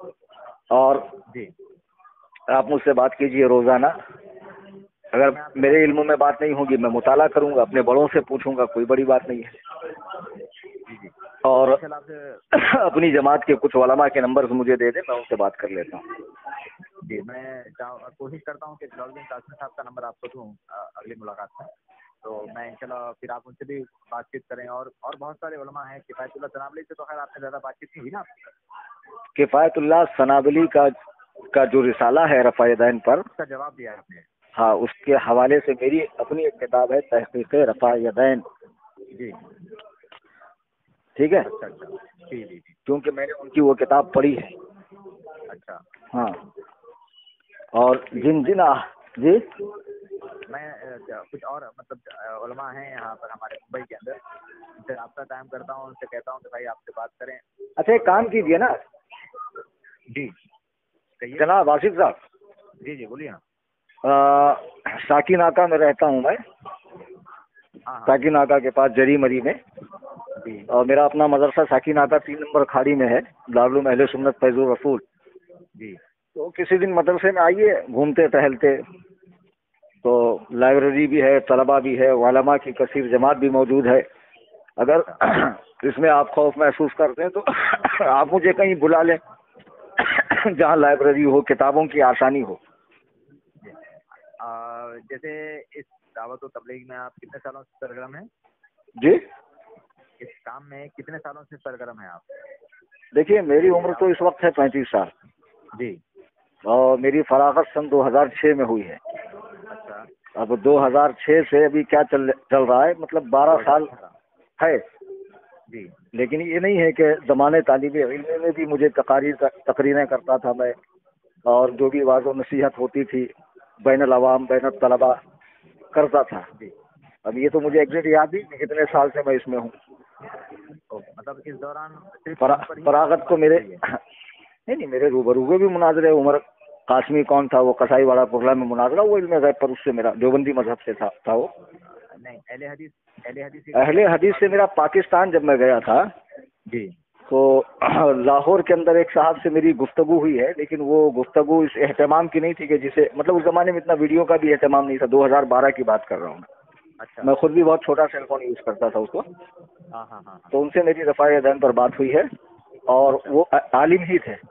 اور
جی
آپ مجھ سے بات کیجئے روزانہ. اگر میرے علم میں بات نہیں ہوگی میں مطالعہ کروں گا، اپنے بڑوں سے پوچھوں گا، کوئی بڑی بات نہیں ہے.
جی
اور اپنی جماعت کے کچھ علماء کے نمبر مجھے دے دیں، میں ان سے بات کر لیتا ہوں.
جی میں کوشش کرتا ہوں کہ جلال الدین قاسمی صاحب کا نمبر آپ کو دوں اگلی ملاقات میں، تو میں انشاءاللہ پھر آپ ان سے بھی بات چیت کریں. اور بہت سارے علماء ہیں، کفایت اللہ سنابلی سے تو خیر آپ نے زیادہ بات چیت نہیں ہوئی نا؟
کفایت اللہ سنابلی کا جو رسالہ ہے رفع یدین پر،
اس کا جواب دیا آپ نے؟
ہاں اس کے حوالے سے میری اپنی ایک کتاب ہے تحقیق رفع یدین.
جی
ٹھیک ہے؟
اچھا جی
کیونکہ میں نے ان کی وہ کتاب پڑھی ہے.
اچھا
ہاں. اور جن جی
میں کچھ اور مطلب علماء ہیں یہاں پر ہمارے ممبئی کے اندر، ان سے رابطہ قائم کرتا ہوں، ان سے کہتا ہوں کہ بھائی آپ سے بات کریں.
اچھا ایک کام کیجئے نا
جی کہیے
جناب آصف صاحب.
جی بولیے نا.
ساکی ناکہ میں رہتا ہوں میں، ساکی ناکہ کے پاس جری مری میں، اور میرا اپنا مدرسہ ساکی ناکہ 3 نمبر کھاڑی میں ہے، دارالعلوم اہل سنت فیض الرسول.
جی
تو کسی دن مدرسے میں آئیے، گھومتے ٹہلتے. تو لائبریری بھی ہے، طلبہ بھی ہے، علماء کی کثیر جماعت بھی موجود ہے. اگر اس میں آپ خوف محسوس کرتے ہیں تو آپ مجھے کہیں بلا لیں جہاں لائبریری ہو، کتابوں کی آسانی ہو.
جیسے اس دعوت و تبلیغ میں آپ کتنے سالوں سے سرگرم ہیں؟
جی
اس کام میں کتنے سالوں سے سرگرم ہیں آپ؟
دیکھیے میری عمر تو اس وقت ہے 35 سال.
جی.
اور میری فراغت سن 2006 میں ہوئی ہے.
اچھا.
اب 2006 سے ابھی کیا چل رہا ہے، مطلب 12 سال ہے.
جی.
لیکن یہ نہیں ہے کہ زمانے طالب علم میں بھی مجھے تقریریں کرتا تھا میں، اور جو بھی واضح و نصیحت ہوتی تھی بین العوام بین الطلباء کرتا تھا. اب یہ تو مجھے ایگزیکٹ یاد نہیں کہ کتنے سال سے میں اس میں ہوں.
مطلب اس دوران
فراغت کو میرے نہیں میرے روبرو بھی مناظرے. عمر قاسمی کون تھا، وہ قصائی واڑہ پرلا میں مناظرہ، وہ علم غیب پر اس سے میرا دیوبندی مذہب سے تھا وہ.
نہیں
اہل حدیث سے میرا پاکستان جب میں گیا تھا
جی
تو لاہور کے اندر ایک صاحب سے میری گفتگو ہوئی ہے، لیکن وہ گفتگو اس اہتمام کی نہیں تھی کہ جسے مطلب اس زمانے میں اتنا ویڈیو کا بھی اہتمام نہیں تھا. 2012 کی بات کر رہا ہوں
اچھا.
میں خود بھی بہت چھوٹا سیل فون یوز کرتا تھا اس وقت. تو ان سے میری رفع یدین پر بات ہوئی ہے، اور وہ عالم ہی تھے.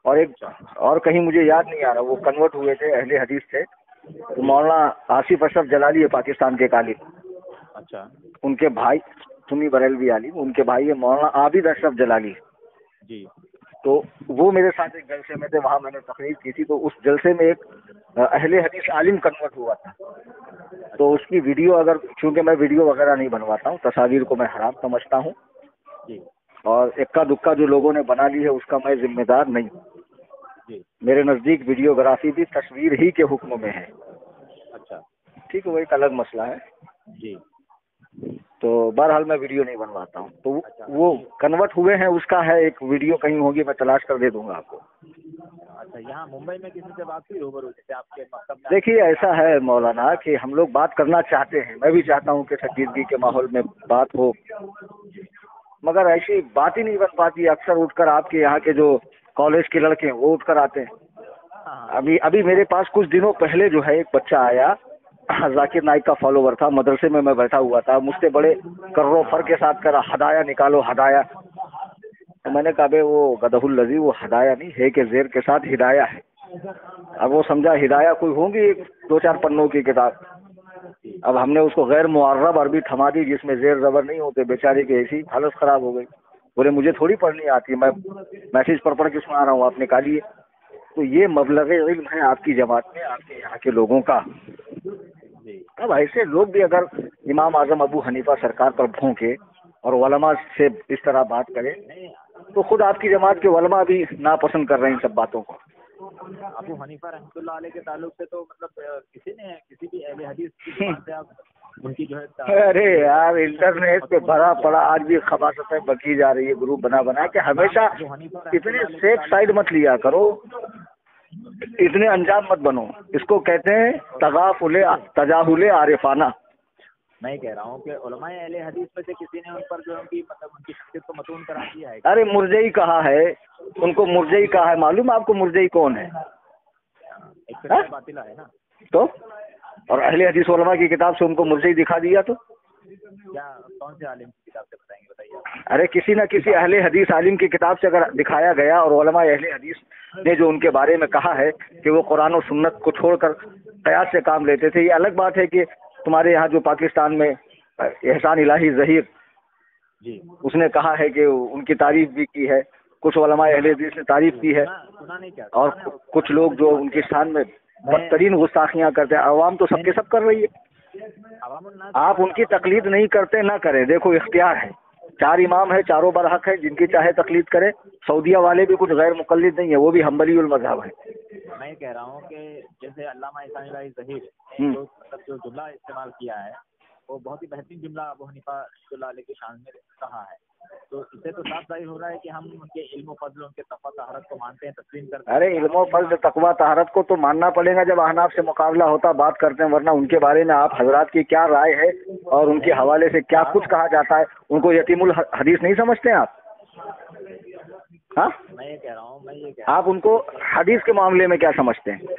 اور ایک اور کہیں مجھے یاد نہیں آ رہا، وہ کنورٹ ہوئے تھے، اہل حدیث تھے، تو مولانا آصف اشرف جلالی ہے پاکستان کے عالم،
اچھا
ان کے بھائی سنی بریلوی عالم، ان کے بھائی ہے مولانا عابد اشرف جلالی.
جی
تو وہ میرے ساتھ ایک جلسے میں تھے، وہاں میں نے تقریر کی تھی، تو اس جلسے میں ایک اہل حدیث عالم کنورٹ ہوا تھا. تو اس کی ویڈیو، اگر چونکہ میں ویڈیو وغیرہ نہیں بنواتا ہوں، تصاویر کو میں حرام سمجھتا ہوں،
جی
اور اکا دکا جو لوگوں نے بنا لی ہے اس کا میں ذمہ دار نہیں.
جی
میرے نزدیک ویڈیوگرافی بھی تصویر ہی کے حکم میں ہے.
اچھا
ٹھیک ہے، وہ ایک الگ مسئلہ ہے.
جی
تو بہرحال میں ویڈیو نہیں بنواتا ہوں. تو
اچھا
وہ کنورٹ ہوئے ہیں، اس کا ہے ایک ویڈیو کہیں ہوگی، میں تلاش کر دے دوں گا آپ کو.
اچھا یہاں ممبئی میں کسی سے بات ہوئی روبرو جیسے آپ کے مکتب میں؟
دیکھیے ایسا ہے مولانا کہ ہم لوگ بات کرنا چاہتے ہیں، میں بھی چاہتا ہوں کہ سنجیدگی کے ماحول میں بات ہو، مگر ایسی بات ہی نہیں بن پاتی. اکثر اٹھ کر آپ کے یہاں کے جو کالج کے لڑکے ہیں وہ اٹھ کر آتے ہیں. ابھی میرے پاس کچھ دنوں پہلے جو ہے ایک بچہ آیا، ذاکر نائک کا فالوور تھا، مدرسے میں بیٹھا ہوا تھا، مجھ سے بڑے کرو فر کے ساتھ کرا، ہدایا نکالو ہدایا. تو میں نے کہا بے وہ گدہ الذی، وہ ہدایا نہیں ہے کہ زیر کے ساتھ ہدایا ہے. اب وہ سمجھا ہدایا کوئی ہوں گی 2-4 پنوں کی کتاب. اب ہم نے اس کو غیر معرب عربی تھما دی جس میں زیر زبر نہیں ہوتے، بیچارے کی ایسی حالت خراب ہو گئی. بولے مجھے تھوڑی پڑھنی آتی ہے، میں میسج پڑھ کے سنا رہا ہوں، آپ نکالیے. تو یہ مبلغ علم ہے آپ کی جماعت میں، آپ کے یہاں کے لوگوں کا. اب ایسے لوگ بھی اگر امام اعظم ابو حنیفہ سرکار پر بھونکے اور علماء سے اس طرح بات کرے تو خود آپ کی جماعت کے علماء بھی ناپسند کر رہے ہیں ان سب باتوں کو.
ابو حنیفہ رحمۃ اللہ علیہ کے تعلق سے تو مطلب کسی بھی اہل حدیث کی زبان سے آپ ان کی جو ہے،
ارے یار انٹرنیٹ پہ بھرا پڑا آج بھی خباستیں بکی جا رہی ہے گروپ بنا کہ ہمیشہ اتنے سیف سائڈ مت لیا کرو، اتنے انجام مت بنو. اس کو کہتے ہیں تجاہل عارفانہ.
میں کہہ رہا ہوں کہ علماء اہل حدیث میں سے کسی نے ان پر جو ان کی شخصیت کو متون کرا دیا ہے.
ارے مرجئی کہا ہے، ان کو مرجئی کہا ہے. معلوم آپ کو مرجئی کون ہے؟
ایک فرقہ باطلہ ہے نا.
تو اور اہل حدیث علماء کی کتاب سے ان کو مرجئی دکھا دیا تو
کیا کون سے عالم کی کتاب سے بتائیں گے، بتائیے.
ارے کسی نہ کسی اہل حدیث عالم کی کتاب سے اگر دکھایا گیا اور علماء اہل حدیث نے جو ان کے بارے میں کہا ہے کہ وہ قرآن و سنت کو چھوڑ کر قیاس سے کام لیتے تھے. یہ الگ بات ہے کہ تمہارے یہاں جو پاکستان میں احسان الہی ظہیر
جی
اس نے کہا ہے کہ ان کی تعریف بھی کی ہے، کچھ علماء اہل حدیث نے تعریف کی ہے، اور کچھ لوگ جو ان کی شان میں بدترین گستاخیاں کرتے ہیں. عوام تو سب کے سب کر رہی ہے. آپ ان کی تقلید نہیں کرتے نہ کریں، دیکھو اختیار ہے. 4 امام ہے، چاروں برحق ہے، جن کی چاہے تقلید کرے. سعودیہ والے بھی کچھ غیر مقلد نہیں ہے، وہ بھی حنبلی المذہب ہے.
میں یہ کہہ رہا ہوں کہ جیسے علامہ احسان الہی ظہیر نے جو جملہ استعمال کیا ہے وہ بہت ہی بہترین جملہ ابو حنیفہ رحمۃ اللہ علیہ کی شان میں کہا ہے. تو اس سے تو صاف ظاہر ہو رہا ہے کہ ہم ان کے علم و فضل، ان کے تقویٰ طہارت کو مانتے ہیں، تسلیم کرتے ہیں.
ارے علم و فضل تقویٰ طہارت کو تو ماننا پڑے گا جب احناف سے مقابلہ ہوتا بات کرتے ہیں، ورنہ ان کے بارے میں آپ حضرات کی کیا رائے ہے اور ان کے حوالے سے کیا کچھ کہا جاتا ہے. ان کو یتیم الحدیث نہیں سمجھتے ہیں آپ؟ ہاں
میں یہ کہہ رہا ہوں
آپ ان کو حدیث کے معاملے میں کیا سمجھتے ہیں؟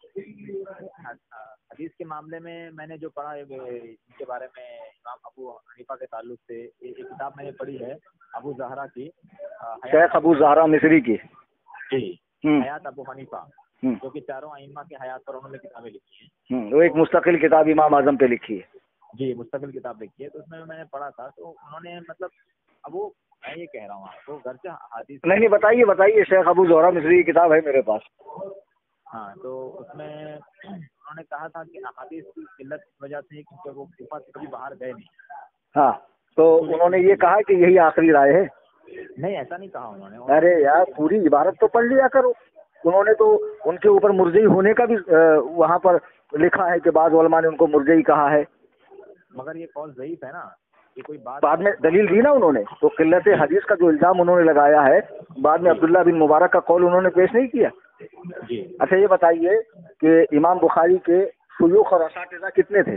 حدیث کے معاملے میں نے جو پڑھا ہے ان کے بارے میں، امام ابو حنیفہ کے تعلق سے ایک کتاب میں نے پڑھی ہے ابو زہرا کی،
شیخ ابو زہرا مصری کی.
جی حیات ابو حنیفہ، جو کہ چاروں ائمہ کی حیات پر انہوں نے کتابیں لکھی ہیں.
وہ ایک مستقل کتاب امام اعظم پہ لکھی ہے.
جی مستقل کتاب لکھی ہے. تو اس میں نے پڑھا تھا، تو انہوں نے مطلب اب وہ میں یہ کہہ رہا ہوں آپ کو گھر سے حدیث
نہیں بتائیے شیخ ابو زہرا مصری کی کتاب ہے میرے پاس.
ہاں تو اس میں انہوں نے کہا تھا کہ احادیث کی قلت کی وجہ سے کیونکہ وہ کوفہ سے کبھی باہر گئے نہیں.
ہاں تو انہوں نے یہ کہا کہ یہی آخری رائے ہے؟
نہیں ایسا نہیں کہا انہوں نے.
ارے یار پوری عبارت تو پڑھ لیا کرو. انہوں نے تو ان کے اوپر مرجئی ہونے کا بھی وہاں پر لکھا ہے کہ بعض علماء نے ان کو مرجئی کہا ہے.
مگر یہ قول ضعیف ہے نا، یہ کوئی بات
بعد میں دلیل دی نا انہوں نے. تو قلت حدیث کا جو الزام انہوں نے لگایا ہے، بعد میں عبداللہ بن مبارک کا قول انہوں نے پیش نہیں کیا.
جی
اچھا یہ بتائیے کہ امام بخاری کے شیوخ اور اساتذہ کتنے تھے؟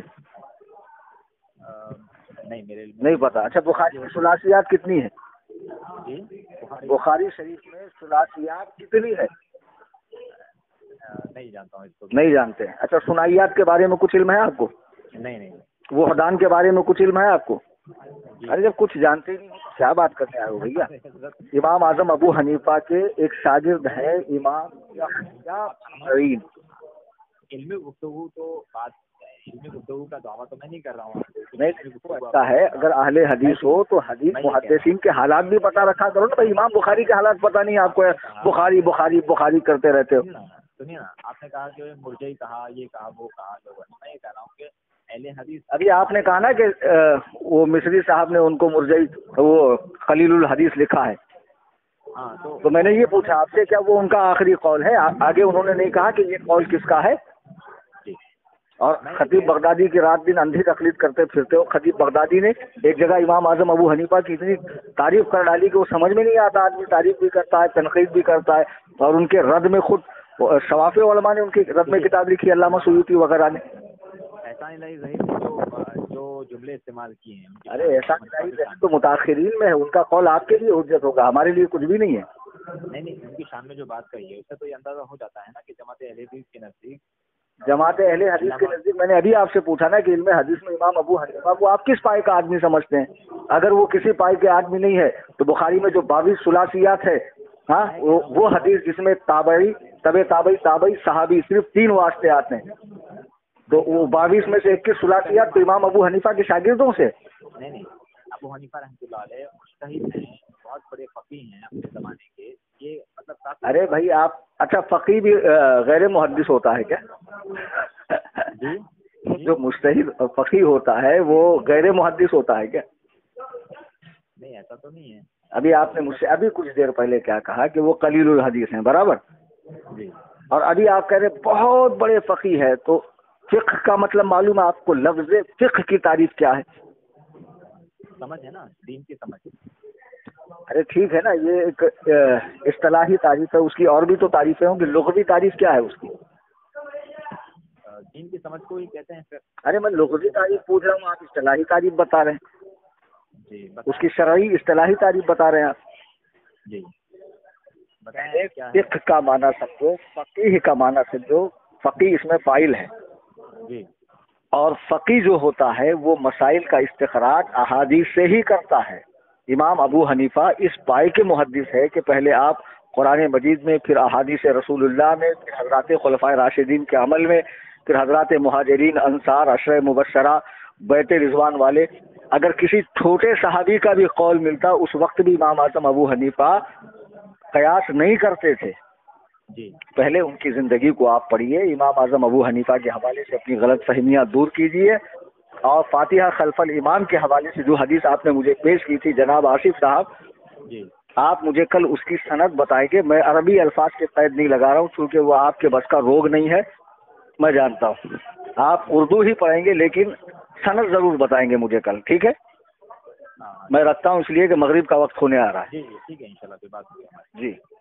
نہیں پتا. اچھا بخاری میں ثلاثیات کتنی ہے؟ بخاری شریف میں ثلاثیات کتنی ہے؟
نہیں جانتا ہوں اس کو.
نہیں جانتے. اچھا ثنائیات کے بارے میں کچھ علم ہے آپ کو؟
نہیں.
وحدان کے بارے میں کچھ علم ہے آپ کو؟ ارے جب کچھ جانتے ہی نہیں کیا بات کرنے آئے ہو بھیا؟ امام اعظم ابو حنیفہ کے ایک شاگرد ہے امام کیا
علمی گفتگو تو بات علمی گفتگو کا دعویٰ تو میں نہیں کر رہا ہوں آپ کو.
نہیں اچھا ہے اگر اہل حدیث ہو تو حدیث محدثین کے حالات بھی پتہ رکھا کرو نا بھائی. امام بخاری کے حالات پتہ نہیں آپ کو, بخاری بخاری بخاری کرتے رہتے ہو.
سنیے نا, آپ نے کہا کہ مرجئی کہا, یہ کہا, وہ کہا, میں یہ کہہ رہا ہوں کہ اہل حدیث.
ابھی آپ نے کہا نا کہ وہ مصری صاحب نے ان کو مرجئی وہ خلیل الحدیث لکھا ہے.
ہاں
تو میں نے یہ پوچھا آپ سے کیا وہ ان کا آخری قول ہے؟ آگے انہوں نے نہیں کہا کہ یہ قول کس کا ہے. اور خطیب بغدادی کی رات دن اندھی تقلید کرتے پھرتے ہو. خطیب بغدادی نے ایک جگہ امام اعظم ابو حنیفہ کی اتنی تعریف کر ڈالی کہ وہ سمجھ میں نہیں آتا. آدمی تعریف بھی کرتا ہے, تنقید بھی کرتا ہے, اور ان کے رد میں خود شواف علماء نے ان کی رد میں کتاب لکھی, علامہ سیوطی وغیرہ نے.
ایسا نہیں ظہیر جو جملے استعمال کیے ہیں.
ارے ایسا نہیں تو متاخرین میں ہے, ان کا قول آپ کے لیے حجت ہوگا, ہمارے لیے کچھ بھی نہیں ہے.
نہیں ان کی شان میں جو بات کہی ہے اس سے تو یہ اندازہ ہو جاتا ہے نا کہ جماعت اہل حدیث کے نزدیک,
جماعت اہل حدیث کے نزدیک, میں نے ابھی آپ سے پوچھا نا کہ علم حدیث میں امام ابو حنیفہ کو آپ کس پائے کا آدمی سمجھتے ہیں؟ اگر وہ کسی پائے کے آدمی نہیں ہے تو بخاری میں جو 22 ثلاثیات ہے, ہاں وہ حدیث جس میں تابعی تابعی صحابی صرف 3 واسطے آتے ہیں, تو وہ 22 میں سے 21 ثلاثیات تو امام ابو حنیفہ کے شاگردوں سے.
نہیں ابو حنیفہ رحمۃ اللہ علیہ مجتہد ہیں, بہت بڑے فقیہ ہیں اپنے زمانے کے. یہ مطلب
ارے بھائی آپ, اچھا فقیہ بھی غیر محدث ہوتا ہے کیا؟
جی
جو مجتہد فقیہ ہوتا ہے وہ غیر محدث ہوتا ہے کیا؟
نہیں ایسا تو نہیں ہے.
ابھی آپ نے مجھ سے ابھی کچھ دیر پہلے کیا کہا کہ وہ قلیل الحدیث ہیں, برابر؟
جی.
اور ابھی آپ کہہ رہے بہت بڑے فقیہ ہے, تو فقہ کا مطلب معلوم ہے آپ کو؟ لفظ فقہ کی تعریف کیا ہے؟
سمجھ ہے نا, دین کی سمجھ.
ارے ٹھیک ہے نا, یہ ایک اصطلاحی تعریف ہے, اس کی اور بھی تو تعریفیں ہوں گی. لغوی تعریف کیا ہے اس کی؟
دین کی سمجھ کو ہی کہتے ہیں پھر.
ارے میں لغوی تعریف پوچھ رہا ہوں, آپ اصطلاحی تعریف بتا رہے ہیں.
جی
اس کی شرعی اصطلاحی تعریف بتا رہے ہیں آپ.
جی
فقہ کا معنی سمجھو, فقیہ کا معنی سمجھو. فقیہ اس میں فاعل ہے.
جی.
اور فقیہ جو ہوتا ہے وہ مسائل کا استخراج احادیث سے ہی کرتا ہے. امام ابو حنیفہ اس پائے کے محدث ہے کہ پہلے آپ قرآن مجید میں, پھر احادیث رسول اللہ میں, پھر حضرات خلفائے راشدین کے عمل میں, پھر حضرات مہاجرین انصار عشرہ مبشرہ بیت رضوان والے, اگر کسی چھوٹے صحابی کا بھی قول ملتا اس وقت بھی امام اعظم ابو حنیفہ قیاس نہیں کرتے تھے.
جی.
پہلے ان کی زندگی کو آپ پڑھیے, امام اعظم ابو حنیفہ کے حوالے سے اپنی غلط فہمیاں دور کیجیے, اور فاتحہ خلف الامام کے حوالے سے جو حدیث آپ نے مجھے پیش کی تھی جناب آصف صاحب,
جی
آپ مجھے کل اس کی سند بتائیں گے. میں عربی الفاظ کے قید نہیں لگا رہا ہوں چونکہ وہ آپ کے بس کا روگ نہیں ہے, میں جانتا ہوں. آپ اردو ہی پڑھیں گے لیکن سند ضرور بتائیں گے مجھے کل, ٹھیک ہے؟ میں رکھتا ہوں اس لیے کہ مغرب کا وقت ہونے آ رہا ہے.
جی ٹھیک ہے, انشاءاللہ پھر بات ہوگی.
جی.